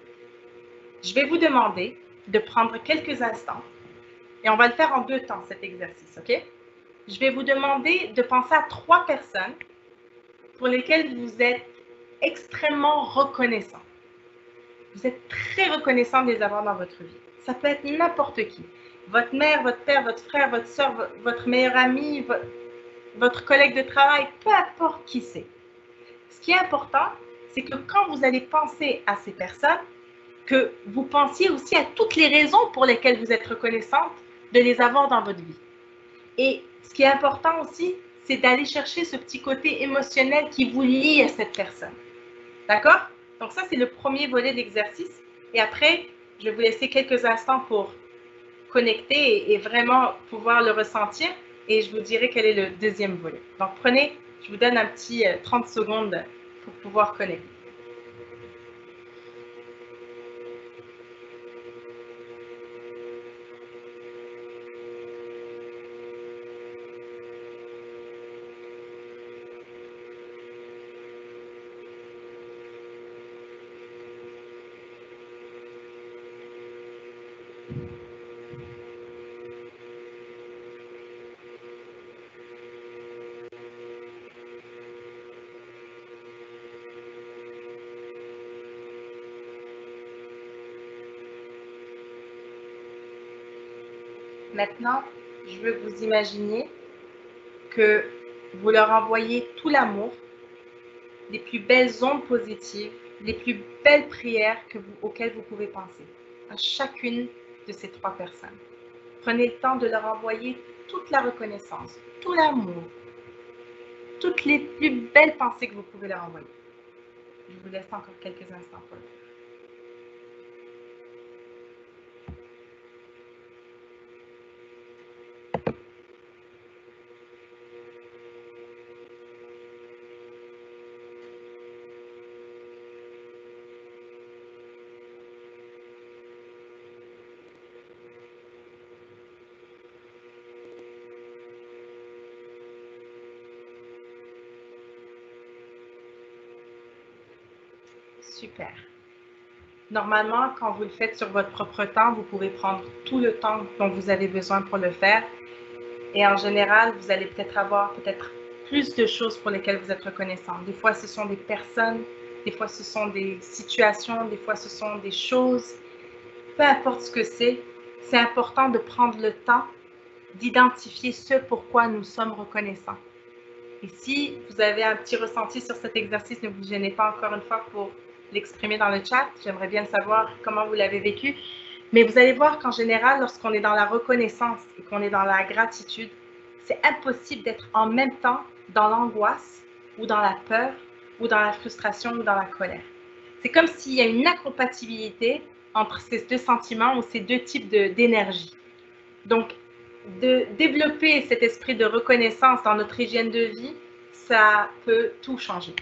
S3: Je vais vous demander de prendre quelques instants, et on va le faire en deux temps, cet exercice, ok? Je vais vous demander de penser à trois personnes pour lesquelles vous êtes extrêmement reconnaissant. Vous êtes très reconnaissant de les avoir dans votre vie. Ça peut être n'importe qui. Votre mère, votre père, votre frère, votre soeur, votre meilleur ami, votre collègue de travail, peu importe qui c'est. Ce qui est important, c'est que quand vous allez penser à ces personnes, que vous pensiez aussi à toutes les raisons pour lesquelles vous êtes reconnaissante de les avoir dans votre vie. Et ce qui est important aussi, c'est d'aller chercher ce petit côté émotionnel qui vous lie à cette personne. D'accord? Donc ça, c'est le premier volet de l'exercice. Et après, je vais vous laisser quelques instants pour connecter et vraiment pouvoir le ressentir. Et je vous dirai quel est le deuxième volet. Donc prenez, je vous donne un petit trente secondes pour pouvoir connecter. Maintenant, je veux que vous imaginiez que vous leur envoyez tout l'amour, les plus belles ondes positives, les plus belles prières que vous, auxquelles vous pouvez penser, à chacune de ces trois personnes. Prenez le temps de leur envoyer toute la reconnaissance, tout l'amour, toutes les plus belles pensées que vous pouvez leur envoyer. Je vous laisse encore quelques instants pour le faire. Super. Normalement, quand vous le faites sur votre propre temps, vous pouvez prendre tout le temps dont vous avez besoin pour le faire. Et en général, vous allez peut-être avoir peut-être plus de choses pour lesquelles vous êtes reconnaissant. Des fois, ce sont des personnes, des fois, ce sont des situations, des fois, ce sont des choses. Peu importe ce que c'est, c'est important de prendre le temps d'identifier ce pourquoi nous sommes reconnaissants. Et si vous avez un petit ressenti sur cet exercice, ne vous gênez pas encore une fois pour l'exprimer dans le chat. J'aimerais bien savoir comment vous l'avez vécu. Mais vous allez voir qu'en général, lorsqu'on est dans la reconnaissance et qu'on est dans la gratitude, c'est impossible d'être en même temps dans l'angoisse ou dans la peur ou dans la frustration ou dans la colère. C'est comme s'il y a une incompatibilité entre ces deux sentiments ou ces deux types d'énergie. Donc, de développer cet esprit de reconnaissance dans notre hygiène de vie, ça peut tout changer.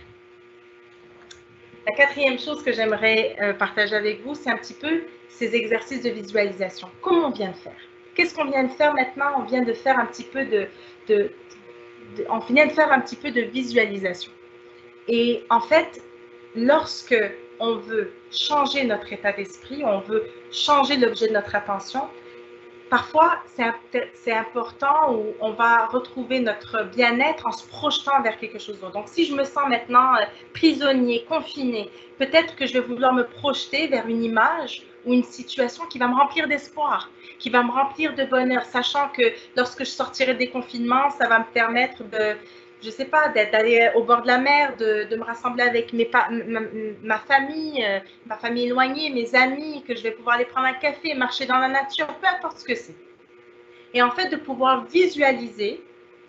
S3: La quatrième chose que j'aimerais euh, partager avec vous, c'est un petit peu ces exercices de visualisation. Comment on vient de faire? Qu'est-ce qu'on vient de faire maintenant? On vient de faire un petit peu de, de, de, on vient de faire un petit peu de visualisation. Et en fait, lorsque on veut changer notre état d'esprit, on veut changer l'objet de notre attention, parfois, c'est important où on va retrouver notre bien-être en se projetant vers quelque chose d'autre. Donc, si je me sens maintenant prisonnier, confiné, peut-être que je vais vouloir me projeter vers une image ou une situation qui va me remplir d'espoir, qui va me remplir de bonheur, sachant que lorsque je sortirai des confinements, ça va me permettre de, je sais pas, d'aller au bord de la mer, de, de me rassembler avec mes pa ma, ma famille, euh, ma famille éloignée, mes amis, que je vais pouvoir aller prendre un café, marcher dans la nature, peu importe ce que c'est. Et en fait, de pouvoir visualiser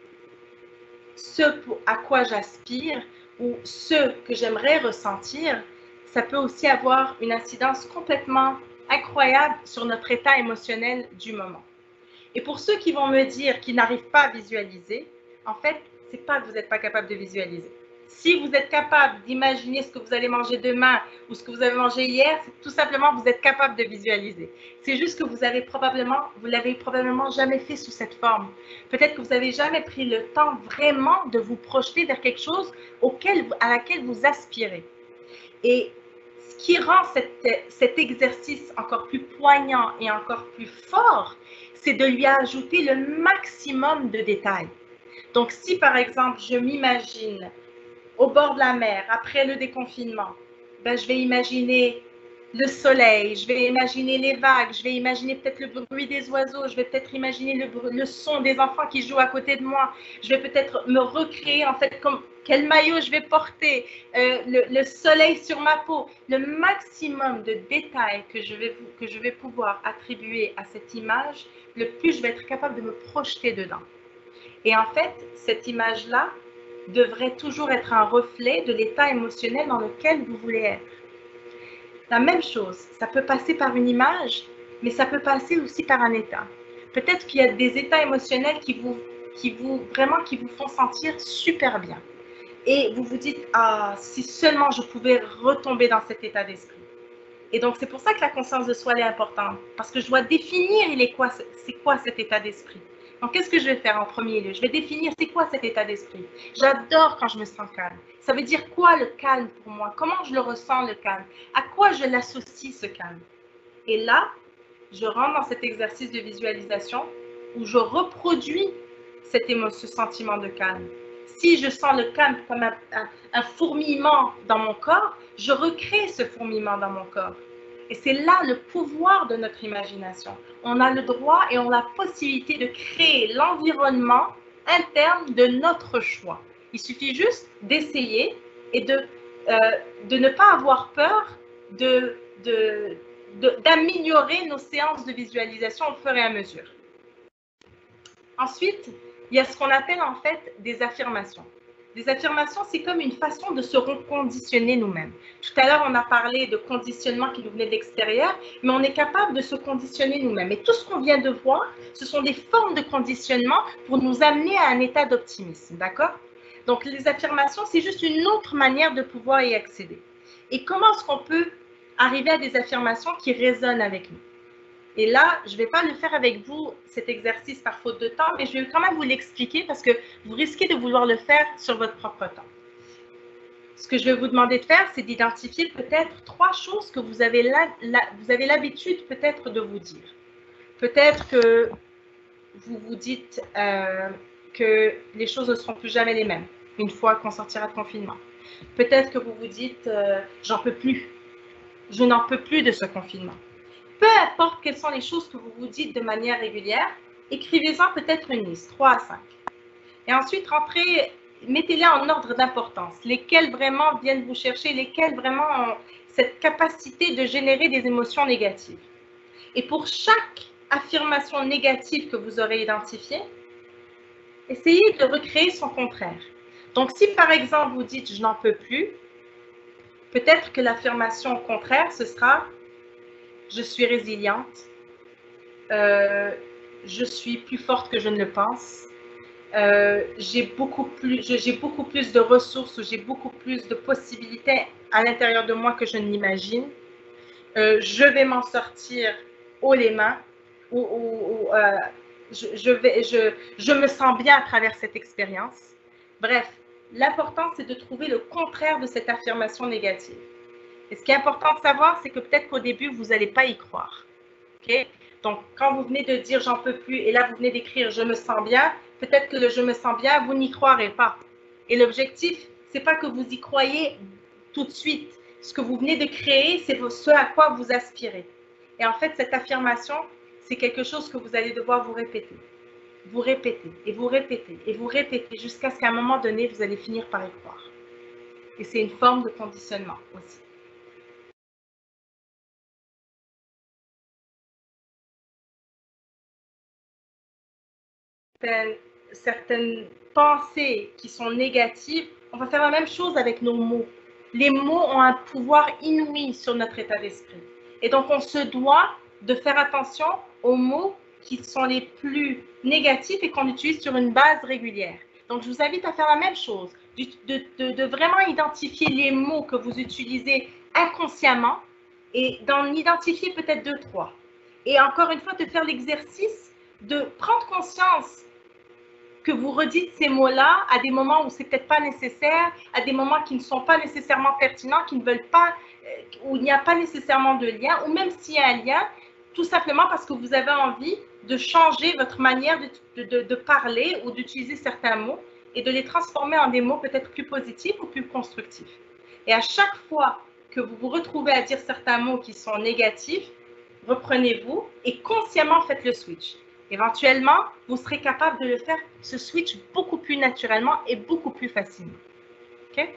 S3: ce à quoi j'aspire ou ce que j'aimerais ressentir, ça peut aussi avoir une incidence complètement incroyable sur notre état émotionnel du moment. Et pour ceux qui vont me dire qu'ils n'arrivent pas à visualiser, en fait, ce n'est pas que vous n'êtes pas capable de visualiser. Si vous êtes capable d'imaginer ce que vous allez manger demain ou ce que vous avez mangé hier, c'est tout simplement que vous êtes capable de visualiser. C'est juste que vous avez probablement, vous l'avez probablement jamais fait sous cette forme. Peut-être que vous n'avez jamais pris le temps vraiment de vous projeter vers quelque chose auquel, à laquelle vous aspirez. Et ce qui rend cette, cet exercice encore plus poignant et encore plus fort, c'est de lui ajouter le maximum de détails. Donc, si par exemple, je m'imagine au bord de la mer, après le déconfinement, ben, je vais imaginer le soleil, je vais imaginer les vagues, je vais imaginer peut-être le bruit des oiseaux, je vais peut-être imaginer le, le son des enfants qui jouent à côté de moi, je vais peut-être me recréer en fait comme quel maillot je vais porter, euh, le, le soleil sur ma peau, le maximum de détails que je, vais, que je vais pouvoir attribuer à cette image, le plus je vais être capable de me projeter dedans. Et en fait, cette image-là devrait toujours être un reflet de l'état émotionnel dans lequel vous voulez être. La même chose, ça peut passer par une image, mais ça peut passer aussi par un état. Peut-être qu'il y a des états émotionnels qui vous, qui vous, vraiment, qui vous font sentir super bien. Et vous vous dites, ah, si seulement je pouvais retomber dans cet état d'esprit. Et donc, c'est pour ça que la conscience de soi est importante, parce que je dois définir, il est quoi, c'est quoi cet état d'esprit. Donc, qu'est-ce que je vais faire en premier lieu? Je vais définir c'est quoi cet état d'esprit. J'adore quand je me sens calme. Ça veut dire quoi le calme pour moi? Comment je le ressens le calme? À quoi je l'associe ce calme? Et là, je rentre dans cet exercice de visualisation où je reproduis cette émotion, ce sentiment de calme. Si je sens le calme comme un, un, un fourmillement dans mon corps, je recrée ce fourmillement dans mon corps. Et c'est là le pouvoir de notre imagination. On a le droit et on a la possibilité de créer l'environnement interne de notre choix. Il suffit juste d'essayer et de, euh, de ne pas avoir peur de, de, de, d'améliorer nos séances de visualisation au fur et à mesure. Ensuite, il y a ce qu'on appelle en fait des affirmations. Des affirmations, c'est comme une façon de se reconditionner nous-mêmes. Tout à l'heure, on a parlé de conditionnement qui nous venait de l'extérieur, mais on est capable de se conditionner nous-mêmes. Et tout ce qu'on vient de voir, ce sont des formes de conditionnement pour nous amener à un état d'optimisme, d'accord? Donc, les affirmations, c'est juste une autre manière de pouvoir y accéder. Et comment est-ce qu'on peut arriver à des affirmations qui résonnent avec nous? Et là, je ne vais pas le faire avec vous, cet exercice par faute de temps, mais je vais quand même vous l'expliquer parce que vous risquez de vouloir le faire sur votre propre temps. ce que je vais vous demander de faire, c'est d'identifier peut-être trois choses que vous avez la, la, vous avez l'habitude peut-être de vous dire. Peut-être que vous vous dites euh, que les choses ne seront plus jamais les mêmes une fois qu'on sortira de confinement. Peut-être que vous vous dites euh, « j'en peux plus, je n'en peux plus de ce confinement ». Peu importe quelles sont les choses que vous vous dites de manière régulière, écrivez-en peut-être une liste, trois à cinq. Et ensuite, rentrez, mettez-les en ordre d'importance. Lesquelles vraiment viennent vous chercher, lesquelles vraiment ont cette capacité de générer des émotions négatives. Et pour chaque affirmation négative que vous aurez identifiée, essayez de recréer son contraire. Donc, si par exemple vous dites « je n'en peux plus », peut-être que l'affirmation contraire, ce sera « je suis résiliente, euh, je suis plus forte que je ne le pense, euh, j'ai beaucoup plus, j'ai beaucoup plus de ressources, j'ai beaucoup plus de possibilités à l'intérieur de moi que je ne l'imagine, euh, je vais m'en sortir haut les mains, ou, ou, ou euh, je, je, vais, je, je me sens bien à travers cette expérience. » Bref, l'important, c'est de trouver le contraire de cette affirmation négative. Et ce qui est important de savoir, c'est que peut-être qu'au début, vous n'allez pas y croire. Okay? Donc, quand vous venez de dire « j'en peux plus » et là, vous venez d'écrire « je me sens bien », peut-être que le « je me sens bien », vous n'y croirez pas. Et l'objectif, ce n'est pas que vous y croyez tout de suite. Ce que vous venez de créer, c'est ce à quoi vous aspirez. Et en fait, cette affirmation, c'est quelque chose que vous allez devoir vous répéter. Vous répétez, et vous répétez, et vous répétez, jusqu'à ce qu'à un moment donné, vous allez finir par y croire. Et c'est une forme de conditionnement aussi. Certaines, certaines pensées qui sont négatives, on va faire la même chose avec nos mots. Les mots ont un pouvoir inouï sur notre état d'esprit. Et donc, on se doit de faire attention aux mots qui sont les plus négatifs et qu'on utilise sur une base régulière. Donc, je vous invite à faire la même chose, de, de, de vraiment identifier les mots que vous utilisez inconsciemment et d'en identifier peut-être deux, trois. Et encore une fois, de faire l'exercice de prendre conscience que vous redites ces mots-là à des moments où c'est peut-être pas nécessaire, à des moments qui ne sont pas nécessairement pertinents, qui ne veulent pas, où il n'y a pas nécessairement de lien, ou même s'il y a un lien, tout simplement parce que vous avez envie de changer votre manière de, de, de parler ou d'utiliser certains mots et de les transformer en des mots peut-être plus positifs ou plus constructifs. Et à chaque fois que vous vous retrouvez à dire certains mots qui sont négatifs, reprenez-vous et consciemment faites le switch. Éventuellement, vous serez capable de le faire, ce switch, beaucoup plus naturellement et beaucoup plus facilement. Okay?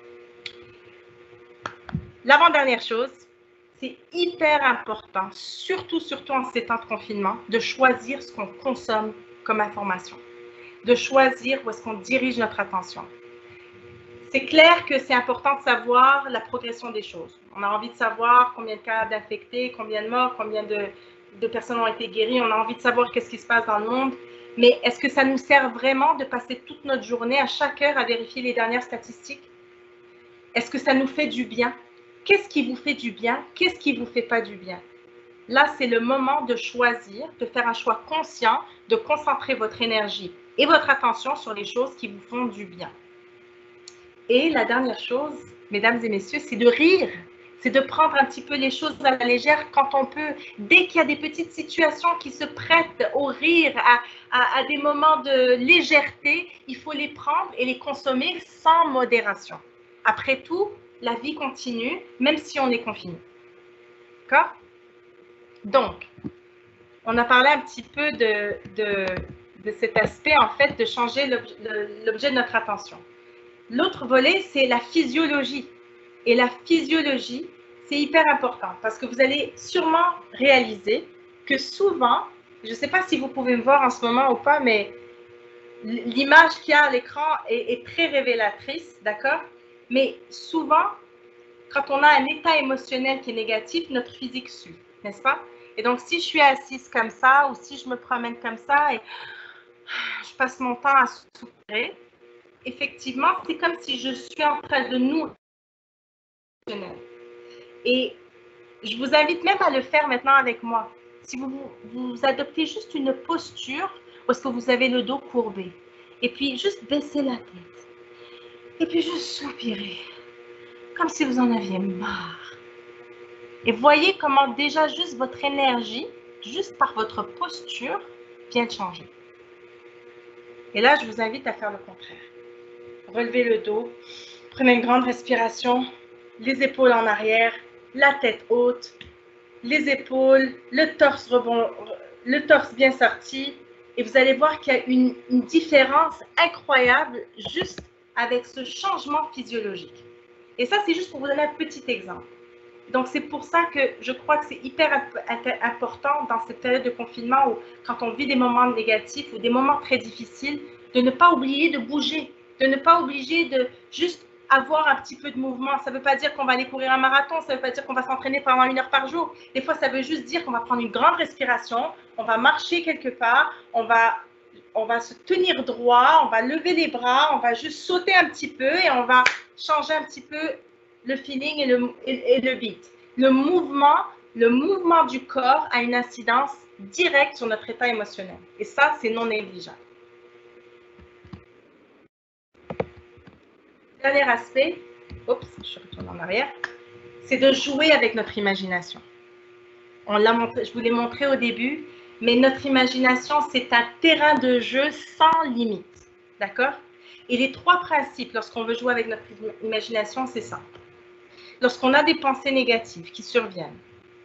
S3: L'avant-dernière chose, c'est hyper important, surtout, surtout en ces temps de confinement, de choisir ce qu'on consomme comme information, de choisir où est-ce qu'on dirige notre attention. C'est clair que c'est important de savoir la progression des choses. On a envie de savoir combien de cas d'infectés, combien de morts, combien de, de personnes ont été guéries. On a envie de savoir qu'est-ce qui se passe dans le monde. Mais est-ce que ça nous sert vraiment de passer toute notre journée à chaque heure à vérifier les dernières statistiques? Est-ce que ça nous fait du bien? Qu'est-ce qui vous fait du bien? Qu'est-ce qui ne vous fait pas du bien? Là, c'est le moment de choisir, de faire un choix conscient, de concentrer votre énergie et votre attention sur les choses qui vous font du bien. Et la dernière chose, mesdames et messieurs, c'est de rire. C'est de prendre un petit peu les choses à la légère quand on peut. Dès qu'il y a des petites situations qui se prêtent au rire, à, à, à des moments de légèreté, il faut les prendre et les consommer sans modération. Après tout, la vie continue, même si on est confiné. D'accord? Donc, on a parlé un petit peu de, de, de cet aspect, en fait, de changer l'objet de notre attention. L'autre volet, c'est la physiologie. Et la physiologie, c'est hyper important parce que vous allez sûrement réaliser que souvent, je ne sais pas si vous pouvez me voir en ce moment ou pas, mais l'image qu'il y a à l'écran est, est très révélatrice, d'accord? Mais souvent, quand on a un état émotionnel qui est négatif, notre physique sue, n'est-ce pas? Et donc, si je suis assise comme ça ou si je me promène comme ça et je passe mon temps à soupirer, effectivement, c'est comme si je suis en train de nourrir. Et je vous invite même à le faire maintenant avec moi. Si vous, vous adoptez juste une posture où est-ce que vous avez le dos courbé et puis juste baisser la tête et puis juste soupirer comme si vous en aviez marre. Et voyez comment déjà juste votre énergie, juste par votre posture, vient de changer. Et là, je vous invite à faire le contraire. Relevez le dos, prenez une grande respiration, les épaules en arrière, la tête haute, les épaules, le torse rebond, le torse bien sorti. Et vous allez voir qu'il y a une, une différence incroyable juste avec ce changement physiologique. Et ça, c'est juste pour vous donner un petit exemple. Donc, c'est pour ça que je crois que c'est hyper important dans cette période de confinement où, quand on vit des moments négatifs ou des moments très difficiles, de ne pas oublier de bouger, de ne pas obliger de juste avoir un petit peu de mouvement. Ça ne veut pas dire qu'on va aller courir un marathon, ça ne veut pas dire qu'on va s'entraîner pendant une heure par jour. Des fois, ça veut juste dire qu'on va prendre une grande respiration, on va marcher quelque part, on va, on va se tenir droit, on va lever les bras, on va juste sauter un petit peu et on va changer un petit peu le feeling et le, et, et le beat. Le mouvement, le mouvement du corps a une incidence directe sur notre état émotionnel. Et ça, c'est non négligeable. Dernier aspect, oups, je retourne en arrière, c'est de jouer avec notre imagination. On l'a montré, je vous l'ai montré au début, mais notre imagination, c'est un terrain de jeu sans limite. D'accord? Et les trois principes, lorsqu'on veut jouer avec notre imagination, c'est ça. Lorsqu'on a des pensées négatives qui surviennent,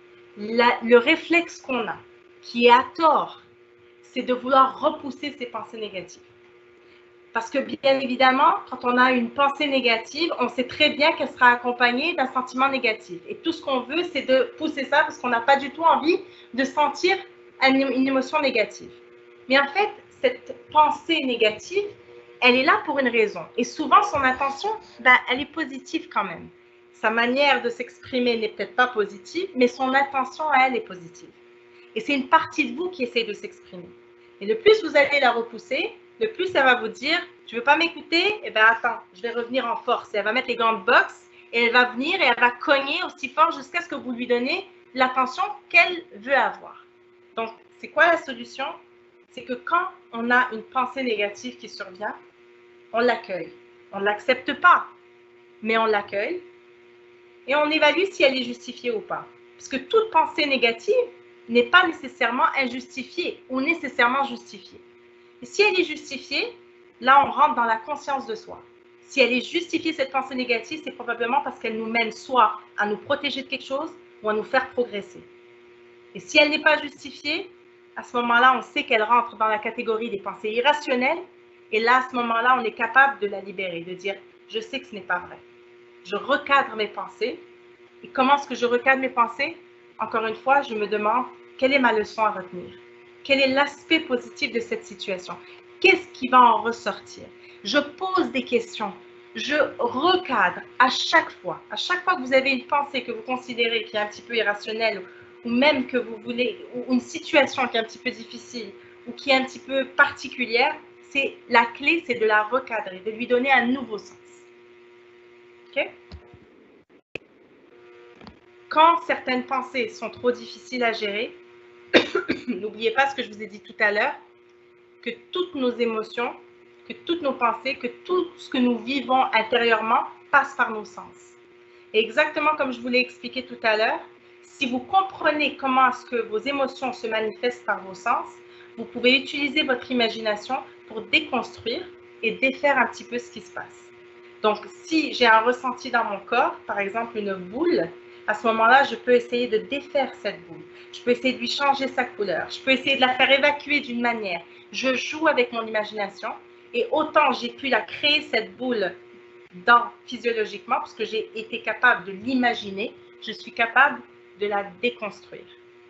S3: la, le réflexe qu'on a, qui est à tort, c'est de vouloir repousser ces pensées négatives. Parce que bien évidemment, quand on a une pensée négative, on sait très bien qu'elle sera accompagnée d'un sentiment négatif. Et tout ce qu'on veut, c'est de pousser ça parce qu'on n'a pas du tout envie de sentir une émotion négative. Mais en fait, cette pensée négative, elle est là pour une raison. Et souvent, son intention, ben, elle est positive quand même. Sa manière de s'exprimer n'est peut-être pas positive, mais son intention à elle est positive. Et c'est une partie de vous qui essaie de s'exprimer. Et le plus vous allez la repousser, le plus elle va vous dire, tu ne veux pas m'écouter? Eh bien attends, je vais revenir en force. Et elle va mettre les gants de boxe et elle va venir et elle va cogner aussi fort jusqu'à ce que vous lui donnez l'attention qu'elle veut avoir. Donc, c'est quoi la solution? C'est que quand on a une pensée négative qui survient, on l'accueille. On ne l'accepte pas, mais on l'accueille et on évalue si elle est justifiée ou pas. Parce que toute pensée négative n'est pas nécessairement injustifiée ou nécessairement justifiée. Et si elle est justifiée, là, on rentre dans la conscience de soi. Si elle est justifiée, cette pensée négative, c'est probablement parce qu'elle nous mène soit à nous protéger de quelque chose ou à nous faire progresser. Et si elle n'est pas justifiée, à ce moment-là, on sait qu'elle rentre dans la catégorie des pensées irrationnelles. Et là, à ce moment-là, on est capable de la libérer, de dire « je sais que ce n'est pas vrai ». Je recadre mes pensées. Et comment est-ce que je recadre mes pensées? Encore une fois, je me demande quelle est ma leçon à retenir? Quel est l'aspect positif de cette situation? Qu'est-ce qui va en ressortir? Je pose des questions. Je recadre à chaque fois. À chaque fois que vous avez une pensée que vous considérez qui est un petit peu irrationnelle ou même que vous voulez, ou une situation qui est un petit peu difficile ou qui est un petit peu particulière, c'est la clé, c'est de la recadrer, de lui donner un nouveau sens. Ok? Quand certaines pensées sont trop difficiles à gérer, n'oubliez pas ce que je vous ai dit tout à l'heure, que toutes nos émotions, que toutes nos pensées, que tout ce que nous vivons intérieurement passe par nos sens. Et exactement comme je vous l'ai expliqué tout à l'heure, si vous comprenez comment est-ce que vos émotions se manifestent par vos sens, vous pouvez utiliser votre imagination pour déconstruire et défaire un petit peu ce qui se passe. Donc, si j'ai un ressenti dans mon corps, par exemple une boule, à ce moment-là, je peux essayer de défaire cette boule. Je peux essayer de lui changer sa couleur. Je peux essayer de la faire évacuer d'une manière. Je joue avec mon imagination et autant j'ai pu la créer, cette boule, dans, physiologiquement, parce que j'ai été capable de l'imaginer, je suis capable de la déconstruire.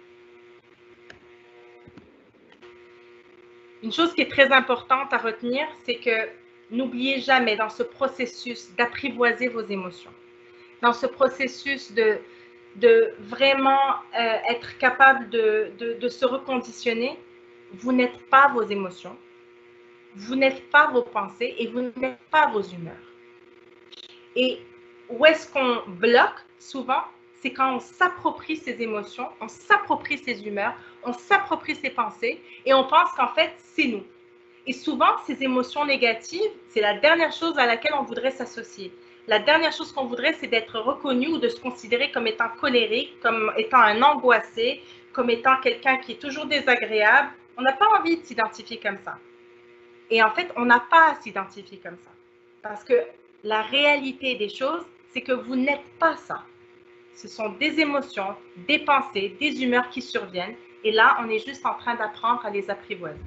S3: Une chose qui est très importante à retenir, c'est que n'oubliez jamais dans ce processus d'apprivoiser vos émotions, dans ce processus de, de vraiment euh, être capable de, de, de se reconditionner, vous n'êtes pas vos émotions, vous n'êtes pas vos pensées et vous n'êtes pas vos humeurs. Et où est-ce qu'on bloque souvent? C'est quand on s'approprie ses émotions, on s'approprie ses humeurs, on s'approprie ses pensées et on pense qu'en fait, c'est nous. Et souvent, ces émotions négatives, c'est la dernière chose à laquelle on voudrait s'associer. la dernière chose qu'on voudrait, c'est d'être reconnu ou de se considérer comme étant colérique, comme étant un angoissé, comme étant quelqu'un qui est toujours désagréable. On n'a pas envie de s'identifier comme ça. Et en fait, on n'a pas à s'identifier comme ça. Parce que la réalité des choses, c'est que vous n'êtes pas ça. Ce sont des émotions, des pensées, des humeurs qui surviennent. Et là, on est juste en train d'apprendre à les apprivoiser.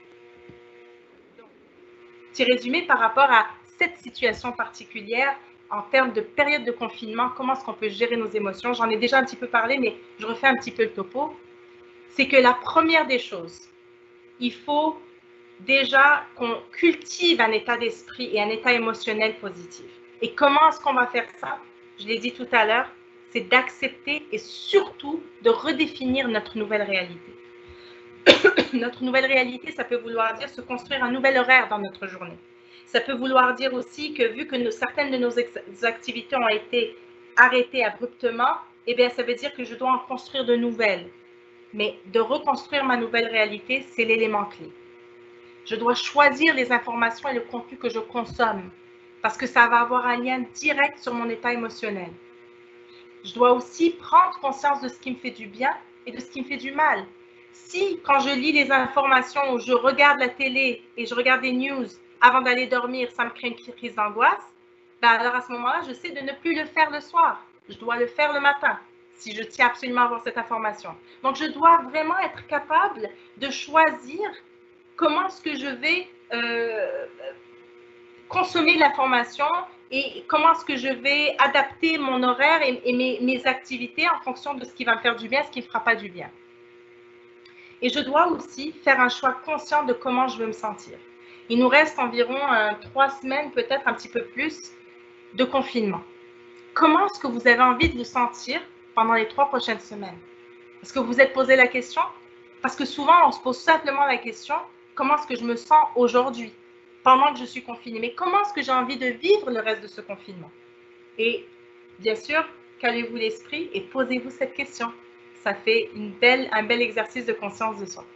S3: Donc, petit résumé par rapport à cette situation particulière, en termes de période de confinement, comment est-ce qu'on peut gérer nos émotions? J'en ai déjà un petit peu parlé, mais je refais un petit peu le topo. C'est que la première des choses, il faut déjà qu'on cultive un état d'esprit et un état émotionnel positif. Et comment est-ce qu'on va faire ça? Je l'ai dit tout à l'heure, c'est d'accepter et surtout de redéfinir notre nouvelle réalité. Notre nouvelle réalité, ça peut vouloir dire se construire un nouvel horaire dans notre journée. Ça peut vouloir dire aussi que vu que nos, certaines de nos activités ont été arrêtées abruptement, eh bien, ça veut dire que je dois en construire de nouvelles. Mais de reconstruire ma nouvelle réalité, c'est l'élément clé. Je dois choisir les informations et le contenu que je consomme parce que ça va avoir un lien direct sur mon état émotionnel. Je dois aussi prendre conscience de ce qui me fait du bien et de ce qui me fait du mal. Si, quand je lis les informations ou je regarde la télé et je regarde des news avant d'aller dormir, ça me crée une crise d'angoisse, ben alors à ce moment-là, je sais de ne plus le faire le soir. Je dois le faire le matin si je tiens absolument à avoir cette information. Donc, je dois vraiment être capable de choisir comment est-ce que je vais euh, consommer l'information et comment est-ce que je vais adapter mon horaire et, et mes, mes activités en fonction de ce qui va me faire du bien, ce qui ne me fera pas du bien. Et je dois aussi faire un choix conscient de comment je veux me sentir. Il nous reste environ euh, trois semaines, peut-être un petit peu plus, de confinement. Comment est-ce que vous avez envie de vous sentir pendant les trois prochaines semaines? Est-ce que vous vous êtes posé la question? Parce que souvent, on se pose simplement la question, comment est-ce que je me sens aujourd'hui, pendant que je suis confinée? Mais comment est-ce que j'ai envie de vivre le reste de ce confinement? Et bien sûr, calmez-vous l'esprit et posez-vous cette question. Ça fait une belle, un bel exercice de conscience de soi.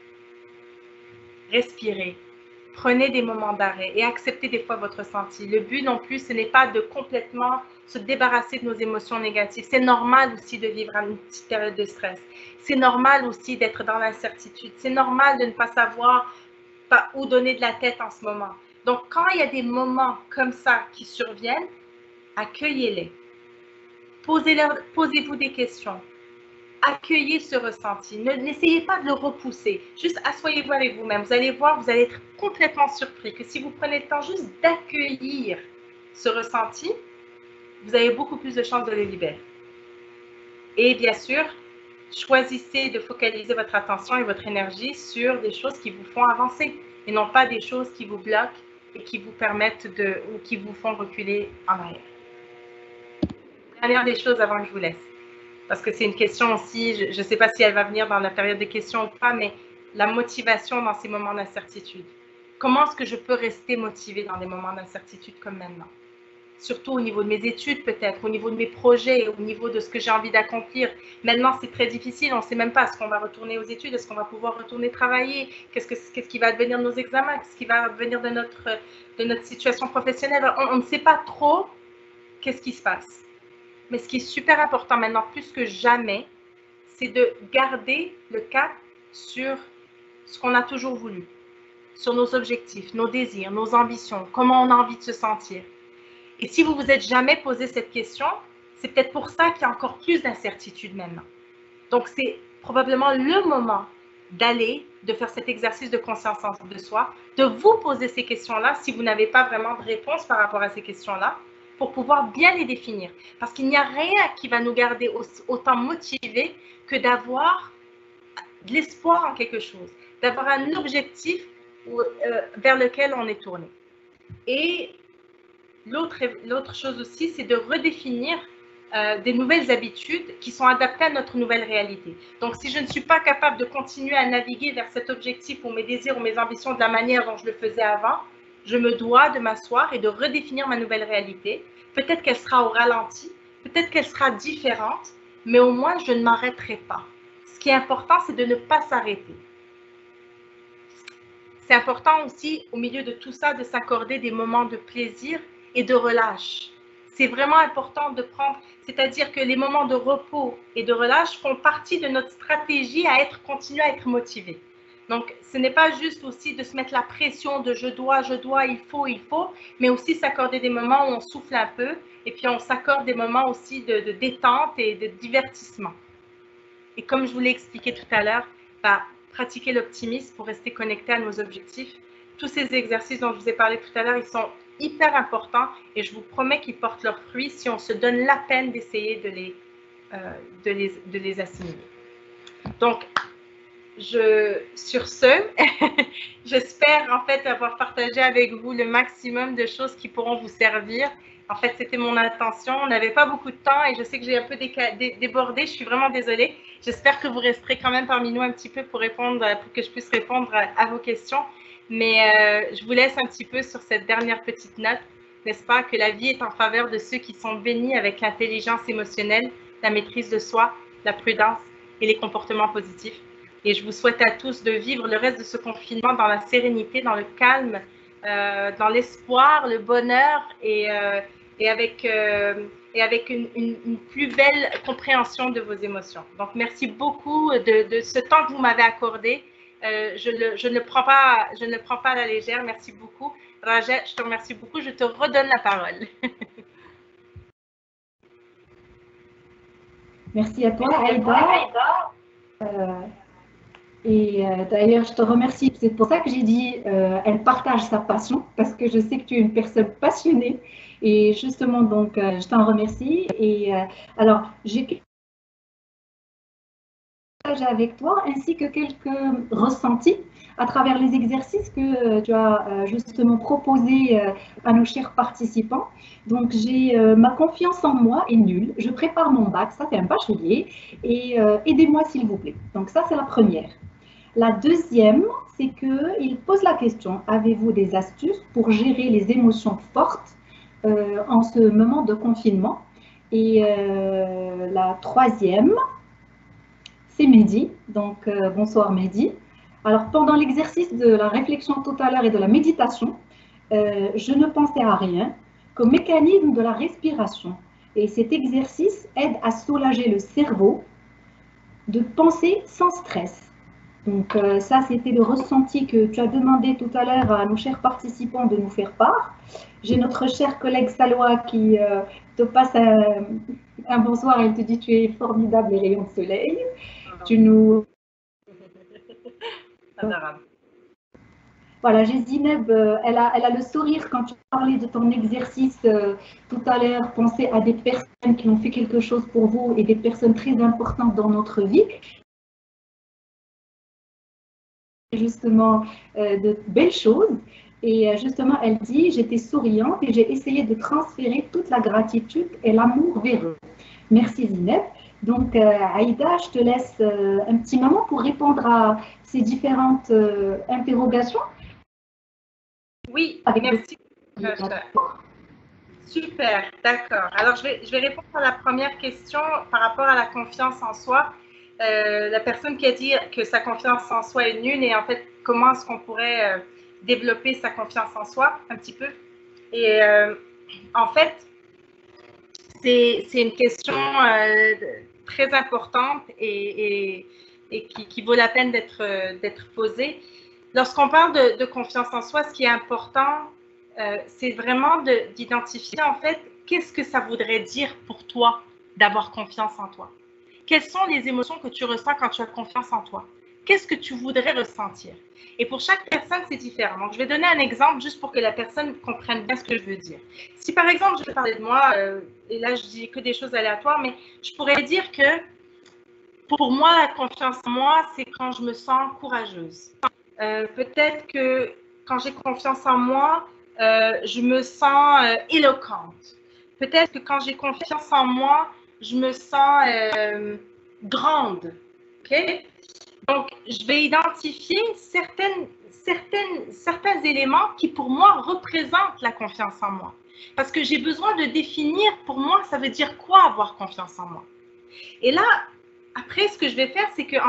S3: Respirez, prenez des moments d'arrêt et acceptez des fois votre ressenti. Le but non plus, ce n'est pas de complètement se débarrasser de nos émotions négatives. C'est normal aussi de vivre une petite période de stress. C'est normal aussi d'être dans l'incertitude. C'est normal de ne pas savoir pas où donner de la tête en ce moment. Donc, quand il y a des moments comme ça qui surviennent, accueillez-les. Posez-vous des questions. Accueillez ce ressenti. N'essayez pas de le repousser. Juste asseyez-vous avec vous-même. Vous allez voir, vous allez être complètement surpris que si vous prenez le temps juste d'accueillir ce ressenti, vous avez beaucoup plus de chances de le libérer. Et bien sûr, choisissez de focaliser votre attention et votre énergie sur des choses qui vous font avancer et non pas des choses qui vous bloquent et qui vous permettent de, ou qui vous font reculer en arrière. Dernière des choses avant que je vous laisse, parce que c'est une question aussi, je ne sais pas si elle va venir dans la période des questions ou pas, mais la motivation dans ces moments d'incertitude. Comment est-ce que je peux rester motivée dans des moments d'incertitude comme maintenant? Surtout au niveau de mes études peut-être, au niveau de mes projets, au niveau de ce que j'ai envie d'accomplir. Maintenant, c'est très difficile, on ne sait même pas, est-ce qu'on va retourner aux études, est-ce qu'on va pouvoir retourner travailler, qu'est-ce, que, qu'est-ce qui va devenir de nos examens, qu'est-ce qui va devenir de notre, de notre situation professionnelle. On, on ne sait pas trop qu'est-ce qui se passe. Mais ce qui est super important maintenant, plus que jamais, c'est de garder le cap sur ce qu'on a toujours voulu, sur nos objectifs, nos désirs, nos ambitions, comment on a envie de se sentir. Et si vous ne vous êtes jamais posé cette question, c'est peut-être pour ça qu'il y a encore plus d'incertitude maintenant. Donc, c'est probablement le moment d'aller, de faire cet exercice de conscience de soi, de vous poser ces questions-là si vous n'avez pas vraiment de réponse par rapport à ces questions-là, pour pouvoir bien les définir. Parce qu'il n'y a rien qui va nous garder autant motivés que d'avoir de l'espoir en quelque chose, d'avoir un objectif vers lequel on est tourné. Et l'autre chose aussi, c'est de redéfinir euh, des nouvelles habitudes qui sont adaptées à notre nouvelle réalité. Donc, si je ne suis pas capable de continuer à naviguer vers cet objectif ou mes désirs ou mes ambitions de la manière dont je le faisais avant, je me dois de m'asseoir et de redéfinir ma nouvelle réalité. Peut-être qu'elle sera au ralenti, peut-être qu'elle sera différente, mais au moins, je ne m'arrêterai pas. Ce qui est important, c'est de ne pas s'arrêter. C'est important aussi, au milieu de tout ça, de s'accorder des moments de plaisir et de relâche. C'est vraiment important de prendre, c'est-à-dire que les moments de repos et de relâche font partie de notre stratégie à être, continuer à être motivé. Donc, ce n'est pas juste aussi de se mettre la pression de je dois, je dois, il faut, il faut, mais aussi s'accorder des moments où on souffle un peu et puis on s'accorde des moments aussi de, de détente et de divertissement. Et comme je vous l'ai expliqué tout à l'heure, bah, pratiquer l'optimisme pour rester connecté à nos objectifs. Tous ces exercices dont je vous ai parlé tout à l'heure, ils sont hyper importants et je vous promets qu'ils portent leurs fruits si on se donne la peine d'essayer de les, euh, de les, de les assimiler. Donc, je, sur ce, j'espère en fait avoir partagé avec vous le maximum de choses qui pourront vous servir. En fait, c'était mon intention. On n'avait pas beaucoup de temps et je sais que j'ai un peu débordé. Je suis vraiment désolée. J'espère que vous resterez quand même parmi nous un petit peu pour répondre, pour que je puisse répondre à vos questions. Mais euh, je vous laisse un petit peu sur cette dernière petite note, n'est-ce pas, que la vie est en faveur de ceux qui sont bénis avec l'intelligence émotionnelle, la maîtrise de soi, la prudence et les comportements positifs. Et je vous souhaite à tous de vivre le reste de ce confinement dans la sérénité, dans le calme, euh, dans l'espoir, le bonheur et, euh, et avec, euh, et avec une, une, une plus belle compréhension de vos émotions. Donc, merci beaucoup de, de ce temps que vous m'avez accordé. Euh, je, le, je, ne prends pas, je ne le prends pas à la légère. Merci beaucoup. Raja, je te remercie beaucoup. Je te redonne la parole.
S2: Merci à toi, Aïda. Euh, et euh, d'ailleurs, je te remercie. C'est pour ça que j'ai dit euh, elle partage sa passion, parce que je sais que tu es une personne passionnée. Et justement, donc, euh, je t'en remercie. Et euh, alors, j'ai avec toi, ainsi que quelques ressentis à travers les exercices que tu as justement proposés à nos chers participants. Donc, j'ai euh, ma confiance en moi est nulle. Je prépare mon bac, ça c'est un bachelier, et euh, aidez-moi s'il vous plaît. Donc, ça c'est la première. La deuxième, c'est qu'il pose la question, avez-vous des astuces pour gérer les émotions fortes euh, en ce moment de confinement? Et euh, la troisième, c'est Mehdi, donc euh, bonsoir Mehdi. Alors pendant l'exercice de la réflexion tout à l'heure et de la méditation, euh, je ne pensais à rien qu'au mécanisme de la respiration. Et cet exercice aide à soulager le cerveau de penser sans stress. Donc euh, ça, c'était le ressenti que tu as demandé tout à l'heure à nos chers participants de nous faire part. J'ai notre cher collègue Salwa qui euh, te passe un, un bonsoir, elle te dit tu es formidable les rayons de soleil. Tu nous...
S3: Adorable.
S2: Voilà, j'ai Zineb, elle a, elle a le sourire quand tu parlais de ton exercice euh, tout à l'heure, penser à des personnes qui ont fait quelque chose pour vous et des personnes très importantes dans notre vie. Justement, euh, de belles choses. Et euh, justement, elle dit, j'étais souriante et j'ai essayé de transférer toute la gratitude et l'amour vers eux. Merci Zineb. Donc, euh, Aïda, je te laisse euh, un petit moment pour répondre à ces différentes euh, interrogations.
S3: Oui, avec merci. Le... Super, d'accord. Alors, je vais, je vais répondre à la première question par rapport à la confiance en soi. Euh, la personne qui a dit que sa confiance en soi est nulle et en fait, comment est-ce qu'on pourrait euh, développer sa confiance en soi un petit peu. Et euh, en fait, c'est une question euh, très importante et, et, et qui, qui vaut la peine d'être d'être posée. Lorsqu'on parle de, de confiance en soi, ce qui est important, euh, c'est vraiment d'identifier en fait qu'est-ce que ça voudrait dire pour toi d'avoir confiance en toi. Quelles sont les émotions que tu ressens quand tu as confiance en toi? Qu'est-ce que tu voudrais ressentir? Et pour chaque personne, c'est différent. Donc, je vais donner un exemple juste pour que la personne comprenne bien ce que je veux dire. Si par exemple, je vais parler de moi, euh, et là, je dis que des choses aléatoires, mais je pourrais dire que pour moi, la confiance en moi, c'est quand je me sens courageuse. Euh, Peut-être que quand j'ai confiance en moi, euh, je me sens euh, éloquente. Peut-être que quand j'ai confiance en moi, je me sens euh, grande. Okay? Donc, je vais identifier certaines, certaines, certains éléments qui, pour moi, représentent la confiance en moi. Parce que j'ai besoin de définir, pour moi, ça veut dire quoi avoir confiance en moi. Et là, après, ce que je vais faire, c'est qu'en fait,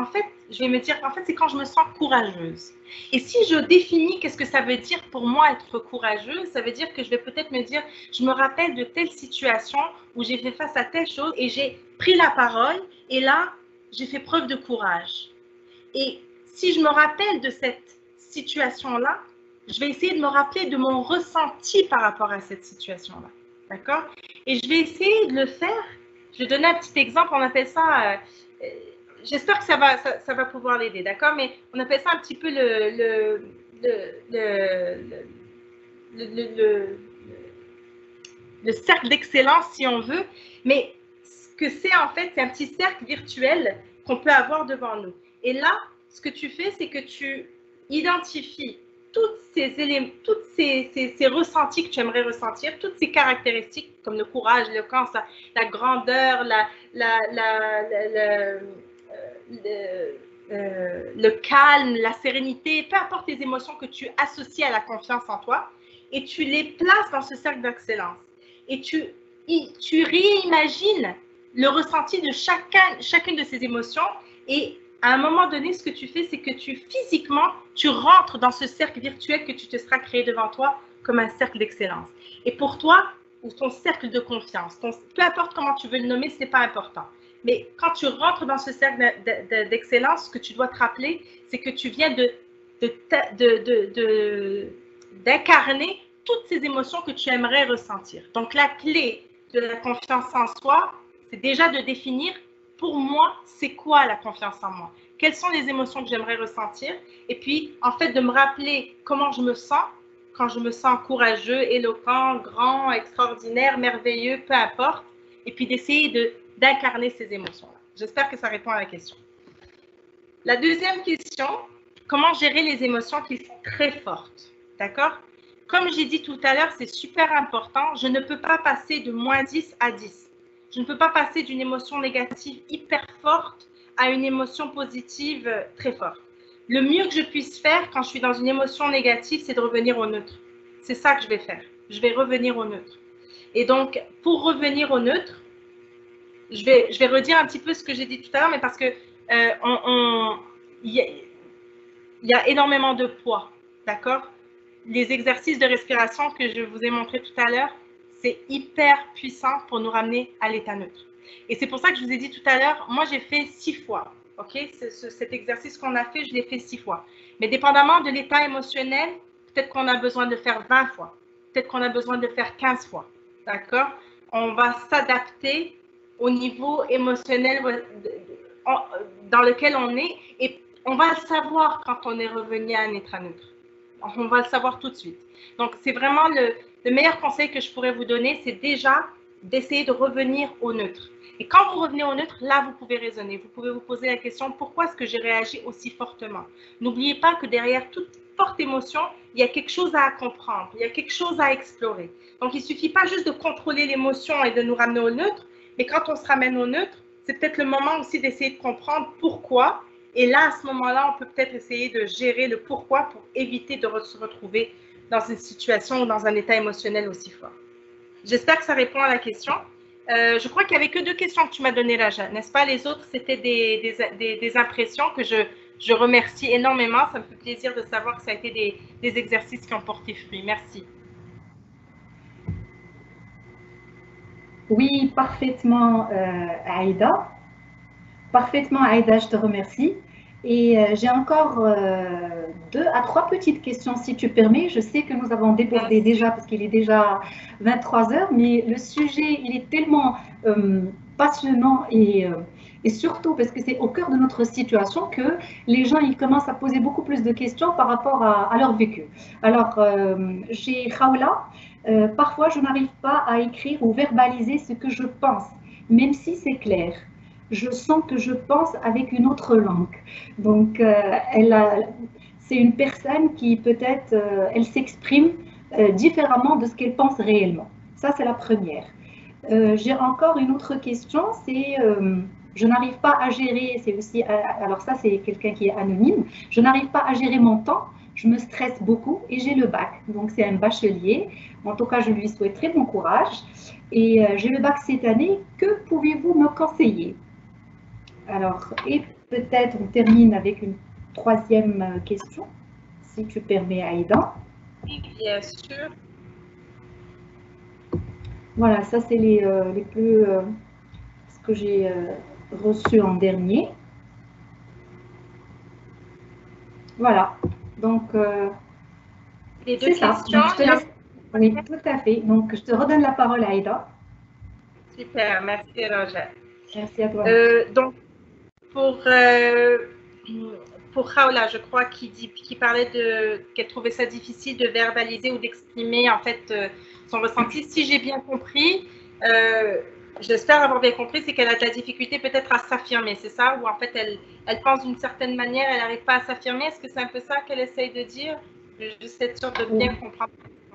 S3: je vais me dire, en fait, c'est quand je me sens courageuse. Et si je définis qu'est-ce que ça veut dire pour moi être courageuse, ça veut dire que je vais peut-être me dire, je me rappelle de telle situation où j'ai fait face à telle chose et j'ai pris la parole et là, j'ai fait preuve de courage. Et si je me rappelle de cette situation-là, je vais essayer de me rappeler de mon ressenti par rapport à cette situation-là. D'accord? Et je vais essayer de le faire. Je vais donner un petit exemple, on appelle ça... Euh, J'espère que ça va, ça, ça va pouvoir l'aider, d'accord? Mais on appelle ça un petit peu le, le, le, le, le, le, le, le cercle d'excellence, si on veut. Mais ce que c'est, en fait, c'est un petit cercle virtuel qu'on peut avoir devant nous. Et là, ce que tu fais, c'est que tu identifies toutes ces éléments, toutes ces, ces, ces ressentis que tu aimerais ressentir, toutes ces caractéristiques, comme le courage, le l'éloquence, la, la grandeur, la... la, la, la, la Le, euh, le calme, la sérénité, peu importe les émotions que tu associes à la confiance en toi, et tu les places dans ce cercle d'excellence. Et tu, tu réimagines le ressenti de chacun, chacune de ces émotions, et à un moment donné, ce que tu fais, c'est que tu physiquement, tu rentres dans ce cercle virtuel que tu te seras créé devant toi comme un cercle d'excellence. Et pour toi, ou ton cercle de confiance, ton, peu importe comment tu veux le nommer, ce n'est pas important. Mais quand tu rentres dans ce cercle d'excellence, ce que tu dois te rappeler, c'est que tu viens de, de, de, de, de, d'incarner toutes ces émotions que tu aimerais ressentir. Donc, la clé de la confiance en soi, c'est déjà de définir, pour moi, c'est quoi la confiance en moi? Quelles sont les émotions que j'aimerais ressentir? Et puis, en fait, de me rappeler comment je me sens quand je me sens courageux, éloquent, grand, extraordinaire, merveilleux, peu importe. Et puis, d'essayer de d'incarner ces émotions-là. J'espère que ça répond à la question. La deuxième question, comment gérer les émotions qui sont très fortes? D'accord? Comme j'ai dit tout à l'heure, c'est super important. Je ne peux pas passer de moins dix à dix. Je ne peux pas passer d'une émotion négative hyper forte à une émotion positive très forte. Le mieux que je puisse faire quand je suis dans une émotion négative, c'est de revenir au neutre. C'est ça que je vais faire. Je vais revenir au neutre. Et donc, pour revenir au neutre, Je vais, je vais redire un petit peu ce que j'ai dit tout à l'heure, mais parce que euh, on, on, y, a, y a énormément de poids, d'accord? Les exercices de respiration que je vous ai montrés tout à l'heure, c'est hyper puissant pour nous ramener à l'état neutre. Et c'est pour ça que je vous ai dit tout à l'heure, moi j'ai fait six fois, ok? Ce, ce, cet exercice qu'on a fait, je l'ai fait six fois. Mais dépendamment de l'état émotionnel, peut-être qu'on a besoin de faire vingt fois, peut-être qu'on a besoin de faire quinze fois, d'accord? On va s'adapter au niveau émotionnel dans lequel on est, et on va le savoir quand on est revenu à un état neutre. On va le savoir tout de suite. Donc, c'est vraiment le, le meilleur conseil que je pourrais vous donner, c'est déjà d'essayer de revenir au neutre. Et quand vous revenez au neutre, là, vous pouvez raisonner. Vous pouvez vous poser la question, pourquoi est-ce que j'ai réagi aussi fortement? N'oubliez pas que derrière toute forte émotion, il y a quelque chose à comprendre, il y a quelque chose à explorer. Donc, il ne suffit pas juste de contrôler l'émotion et de nous ramener au neutre, mais quand on se ramène au neutre, c'est peut-être le moment aussi d'essayer de comprendre pourquoi. Et là, à ce moment-là, on peut peut-être essayer de gérer le pourquoi pour éviter de se retrouver dans une situation ou dans un état émotionnel aussi fort. J'espère que ça répond à la question. Euh, je crois qu'il n'y avait que deux questions que tu m'as données, Raja, n'est-ce pas? Les autres, c'était des, des, des, des impressions que je, je remercie énormément. Ça me fait plaisir de savoir que ça a été des, des exercices qui ont porté fruit. Merci.
S2: Oui, parfaitement, euh, Aïda. Parfaitement, Aïda, je te remercie. Et euh, j'ai encore euh, deux à trois petites questions, si tu permets. Je sais que nous avons débordé déjà parce qu'il est déjà vingt-trois heures, mais le sujet, il est tellement euh, passionnant et, euh, et surtout parce que c'est au cœur de notre situation que les gens ils commencent à poser beaucoup plus de questions par rapport à, à leur vécu. Alors, euh, chez Khawla, euh, parfois je n'arrive pas à écrire ou verbaliser ce que je pense, même si c'est clair. Je sens que je pense avec une autre langue. Donc, euh, elle a, c'est une personne qui peut-être, euh, elle s'exprime euh, différemment de ce qu'elle pense réellement. Ça, c'est la première. Euh, j'ai encore une autre question, c'est, euh, je n'arrive pas à gérer, c'est aussi, alors ça, c'est quelqu'un qui est anonyme, je n'arrive pas à gérer mon temps, je me stresse beaucoup et j'ai le bac. Donc, c'est un bachelier. En tout cas, je lui souhaite très bon courage. Et euh, j'ai le bac cette année. Que pouvez-vous me conseiller? Alors, et peut-être on termine avec une troisième question, si tu permets, Aïda.
S3: Oui, bien sûr.
S2: Voilà, ça c'est les, euh, les plus... Euh, ce que j'ai euh, reçu en dernier. Voilà, donc euh,
S3: Les deux
S2: c'est ça.
S3: questions,
S2: Donc je te
S3: il y a...
S2: laisse. Oui, tout à fait. Donc je te redonne la parole, Aïda.
S3: Super, merci Roger.
S2: Merci à toi.
S3: Euh, donc, pour, euh, pour Raoula, je crois, qui, dit, qui parlait de qu'elle trouvait ça difficile de verbaliser ou d'exprimer en fait euh, son ressenti. Si j'ai bien compris, euh, j'espère avoir bien compris, c'est qu'elle a de la difficulté peut-être à s'affirmer, c'est ça? Ou en fait, elle, elle pense d'une certaine manière, elle n'arrive pas à s'affirmer. Est-ce que c'est un peu ça qu'elle essaye de dire? Juste être sûre de bien
S2: Oui,
S3: comprendre.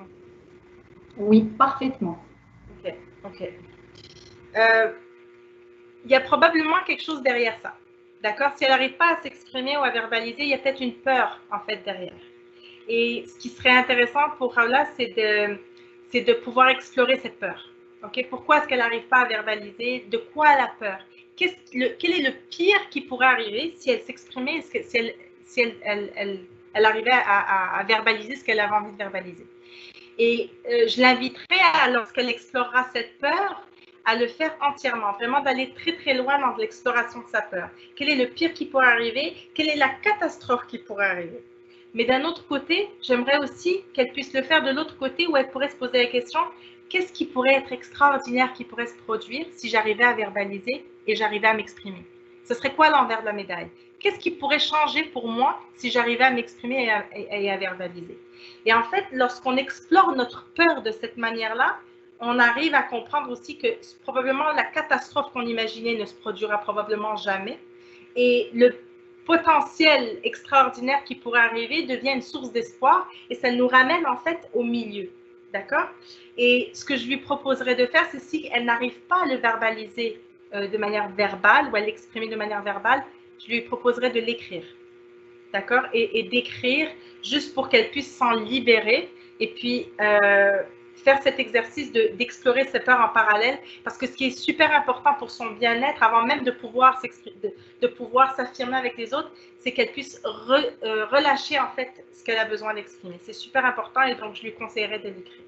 S2: oui, parfaitement.
S3: Ok, ok. Euh, il y a probablement quelque chose derrière ça. D'accord? Si elle n'arrive pas à s'exprimer ou à verbaliser, il y a peut-être une peur en fait derrière. Et ce qui serait intéressant pour Raoula, c'est de, c'est de pouvoir explorer cette peur. Okay? Pourquoi est-ce qu'elle n'arrive pas à verbaliser? De quoi elle a peur? Qu'est-ce, le, quel est le pire qui pourrait arriver si elle s'exprimait, si elle, si elle, elle, elle, elle arrivait à, à, à verbaliser ce qu'elle avait envie de verbaliser? Et euh, je l'inviterai, à, lorsqu'elle explorera cette peur, à le faire entièrement, vraiment d'aller très très loin dans l'exploration de sa peur. Quel est le pire qui pourrait arriver? Quelle est la catastrophe qui pourrait arriver? Mais d'un autre côté, j'aimerais aussi qu'elle puisse le faire de l'autre côté, où elle pourrait se poser la question, qu'est-ce qui pourrait être extraordinaire qui pourrait se produire si j'arrivais à verbaliser et j'arrivais à m'exprimer? Ce serait quoi l'envers de la médaille? Qu'est-ce qui pourrait changer pour moi si j'arrivais à m'exprimer et à, et à verbaliser? Et en fait, lorsqu'on explore notre peur de cette manière-là, on arrive à comprendre aussi que probablement la catastrophe qu'on imaginait ne se produira probablement jamais. Et le potentiel extraordinaire qui pourrait arriver devient une source d'espoir et ça nous ramène en fait au milieu. D'accord? Et ce que je lui proposerais de faire, c'est si elle n'arrive pas à le verbaliser euh, de manière verbale ou à l'exprimer de manière verbale, je lui proposerais de l'écrire. D'accord? Et, et d'écrire juste pour qu'elle puisse s'en libérer et puis euh, faire cet exercice de, d'explorer ses peurs en parallèle, parce que ce qui est super important pour son bien-être, avant même de pouvoir de, de pouvoir s'affirmer avec les autres, c'est qu'elle puisse re, euh, relâcher en fait ce qu'elle a besoin d'exprimer. C'est super important et donc je lui conseillerais de l'écrire.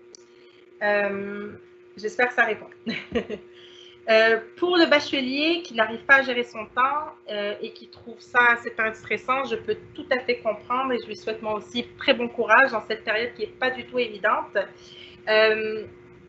S3: Euh, j'espère que ça répond. Euh, pour le bachelier qui n'arrive pas à gérer son temps euh, et qui trouve ça assez stressant, je peux tout à fait comprendre et je lui souhaite moi aussi très bon courage dans cette période qui n'est pas du tout évidente. Euh,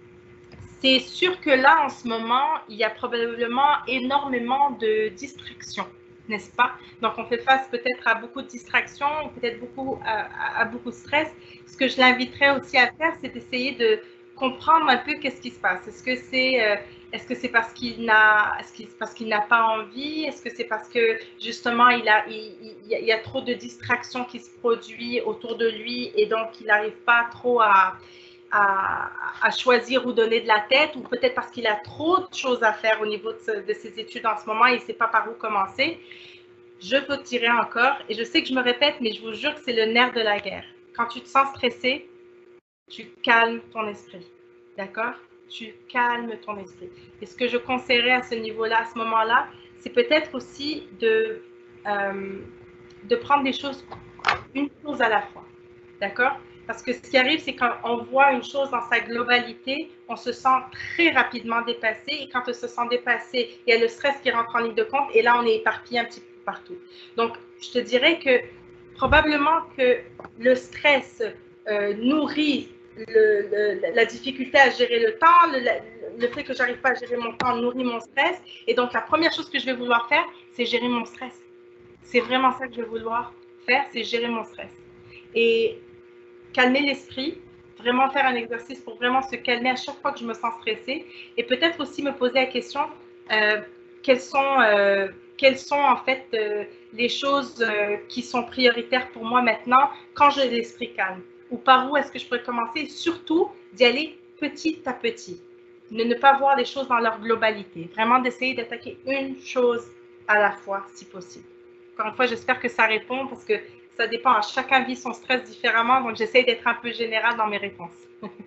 S3: c'est sûr que là, en ce moment, il y a probablement énormément de distractions, n'est-ce pas? Donc, on fait face peut-être à beaucoup de distractions, peut-être beaucoup à, à beaucoup de stress. Ce que je l'inviterais aussi à faire, c'est d'essayer de comprendre un peu qu'est-ce qui se passe. Est-ce que c'est euh, est-ce que c'est parce qu'il n'a est-ce qu'il, parce qu'il n'a pas envie? Est-ce que c'est parce que justement il a il, il, il y a trop de distractions qui se produisent autour de lui et donc il n'arrive pas trop à À, à choisir où donner de la tête, ou peut-être parce qu'il a trop de choses à faire au niveau de, ce, de ses études en ce moment et il ne sait pas par où commencer. Je peux tirer encore, et je sais que je me répète, mais je vous jure que c'est le nerf de la guerre. Quand tu te sens stressé, tu calmes ton esprit, d'accord? Tu calmes ton esprit. Et ce que je conseillerais à ce niveau-là, à ce moment-là, c'est peut-être aussi de, euh, de prendre des choses, une chose à la fois, d'accord? Parce que ce qui arrive, c'est quand on voit une chose dans sa globalité, on se sent très rapidement dépassé. Et quand on se sent dépassé, il y a le stress qui rentre en ligne de compte. Et là, on est éparpillé un petit peu partout. Donc, je te dirais que probablement que le stress euh, nourrit le, le, la difficulté à gérer le temps. Le, le fait que je n'arrive pas à gérer mon temps nourrit mon stress. Et donc, la première chose que je vais vouloir faire, c'est gérer mon stress. C'est vraiment ça que je vais vouloir faire, c'est gérer mon stress. Et calmer l'esprit, vraiment faire un exercice pour vraiment se calmer à chaque fois que je me sens stressée, et peut-être aussi me poser la question euh, quelles sont euh, quelles sont en fait euh, les choses euh, qui sont prioritaires pour moi maintenant quand j'ai l'esprit calme, ou par où est-ce que je pourrais commencer, et surtout d'y aller petit à petit, de ne pas voir les choses dans leur globalité, vraiment d'essayer d'attaquer une chose à la fois si possible. Encore une fois, j'espère que ça répond, parce que ça dépend, à chacun vit son stress différemment, donc j'essaie d'être un peu générale dans mes réponses.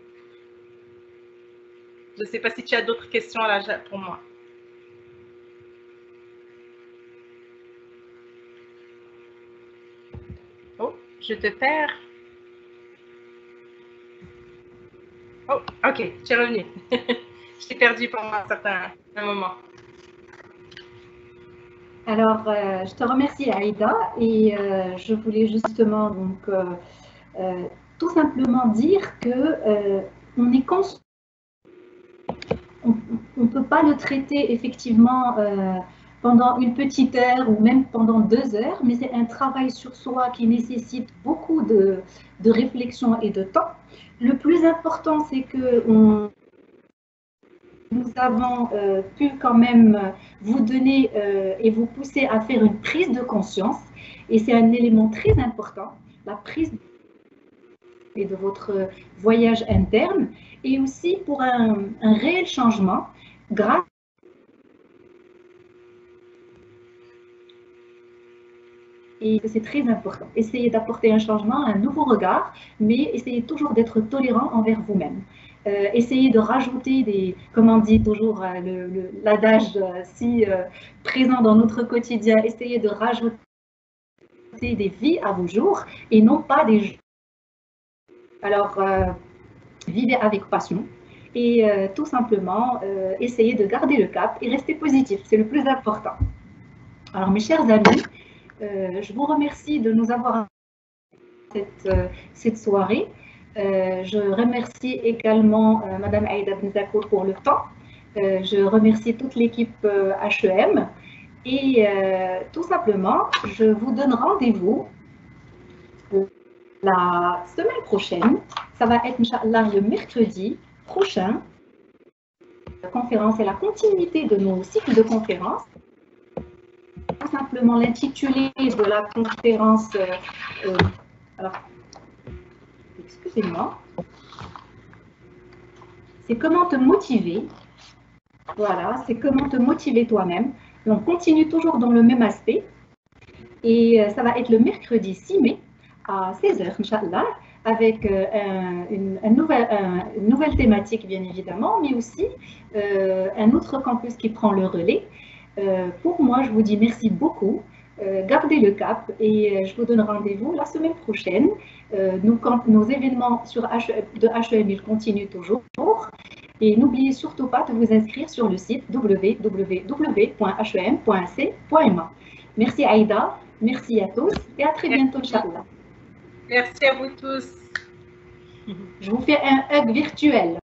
S3: Je ne sais pas si tu as d'autres questions là pour moi. je te perds. Oh, ok, tu es revenu. Je t'ai perdu pendant un certain un moment.
S2: Alors, euh, je te remercie Aïda et euh, je voulais justement donc euh, euh, tout simplement dire que euh, on est conscient, on ne peut pas le traiter effectivement euh, pendant une petite heure ou même pendant deux heures, mais c'est un travail sur soi qui nécessite beaucoup de, de réflexion et de temps. Le plus important, c'est que on, nous avons euh, pu quand même vous donner euh, et vous pousser à faire une prise de conscience. Et c'est un élément très important, la prise de, de votre voyage interne et aussi pour un, un réel changement grâce et c'est très important. Essayez d'apporter un changement, un nouveau regard, mais essayez toujours d'être tolérant envers vous-même. Euh, essayez de rajouter des, comme on dit toujours, euh, l'adage euh, si euh, présent dans notre quotidien, essayez de rajouter des vies à vos jours et non pas des jours. Alors, euh, vivez avec passion et euh, tout simplement, euh, essayez de garder le cap et rester positif, c'est le plus important. Alors, mes chers amis, euh, je vous remercie de nous avoir cette, euh, cette soirée. Euh, je remercie également euh, Madame Aïda Benzakour pour le temps. Euh, je remercie toute l'équipe euh, H E M. Et euh, tout simplement, je vous donne rendez-vous la semaine prochaine. Ça va être, Inch'Allah, le mercredi prochain. La conférence est la continuité de nos cycles de conférences. Tout simplement, l'intitulé de la conférence... Euh, euh, alors, excusez-moi. C'est comment te motiver. Voilà, c'est comment te motiver toi-même. On continue toujours dans le même aspect. Et euh, ça va être le mercredi six mai à seize heures, Inch'Allah, avec euh, un, une, un nouvel, un, une nouvelle thématique, bien évidemment, mais aussi euh, un autre campus qui prend le relais. Euh, pour moi, je vous dis merci beaucoup. Euh, gardez le cap et euh, je vous donne rendez-vous la semaine prochaine. Euh, nos, nos événements sur H, de H E M, ils continuent toujours. Et n'oubliez surtout pas de vous inscrire sur le site w w w point h e m point c point m a. Merci Aïda, merci à tous et à très bientôt, Inch'Allah.
S3: Merci à vous tous.
S2: Je vous fais un hug virtuel.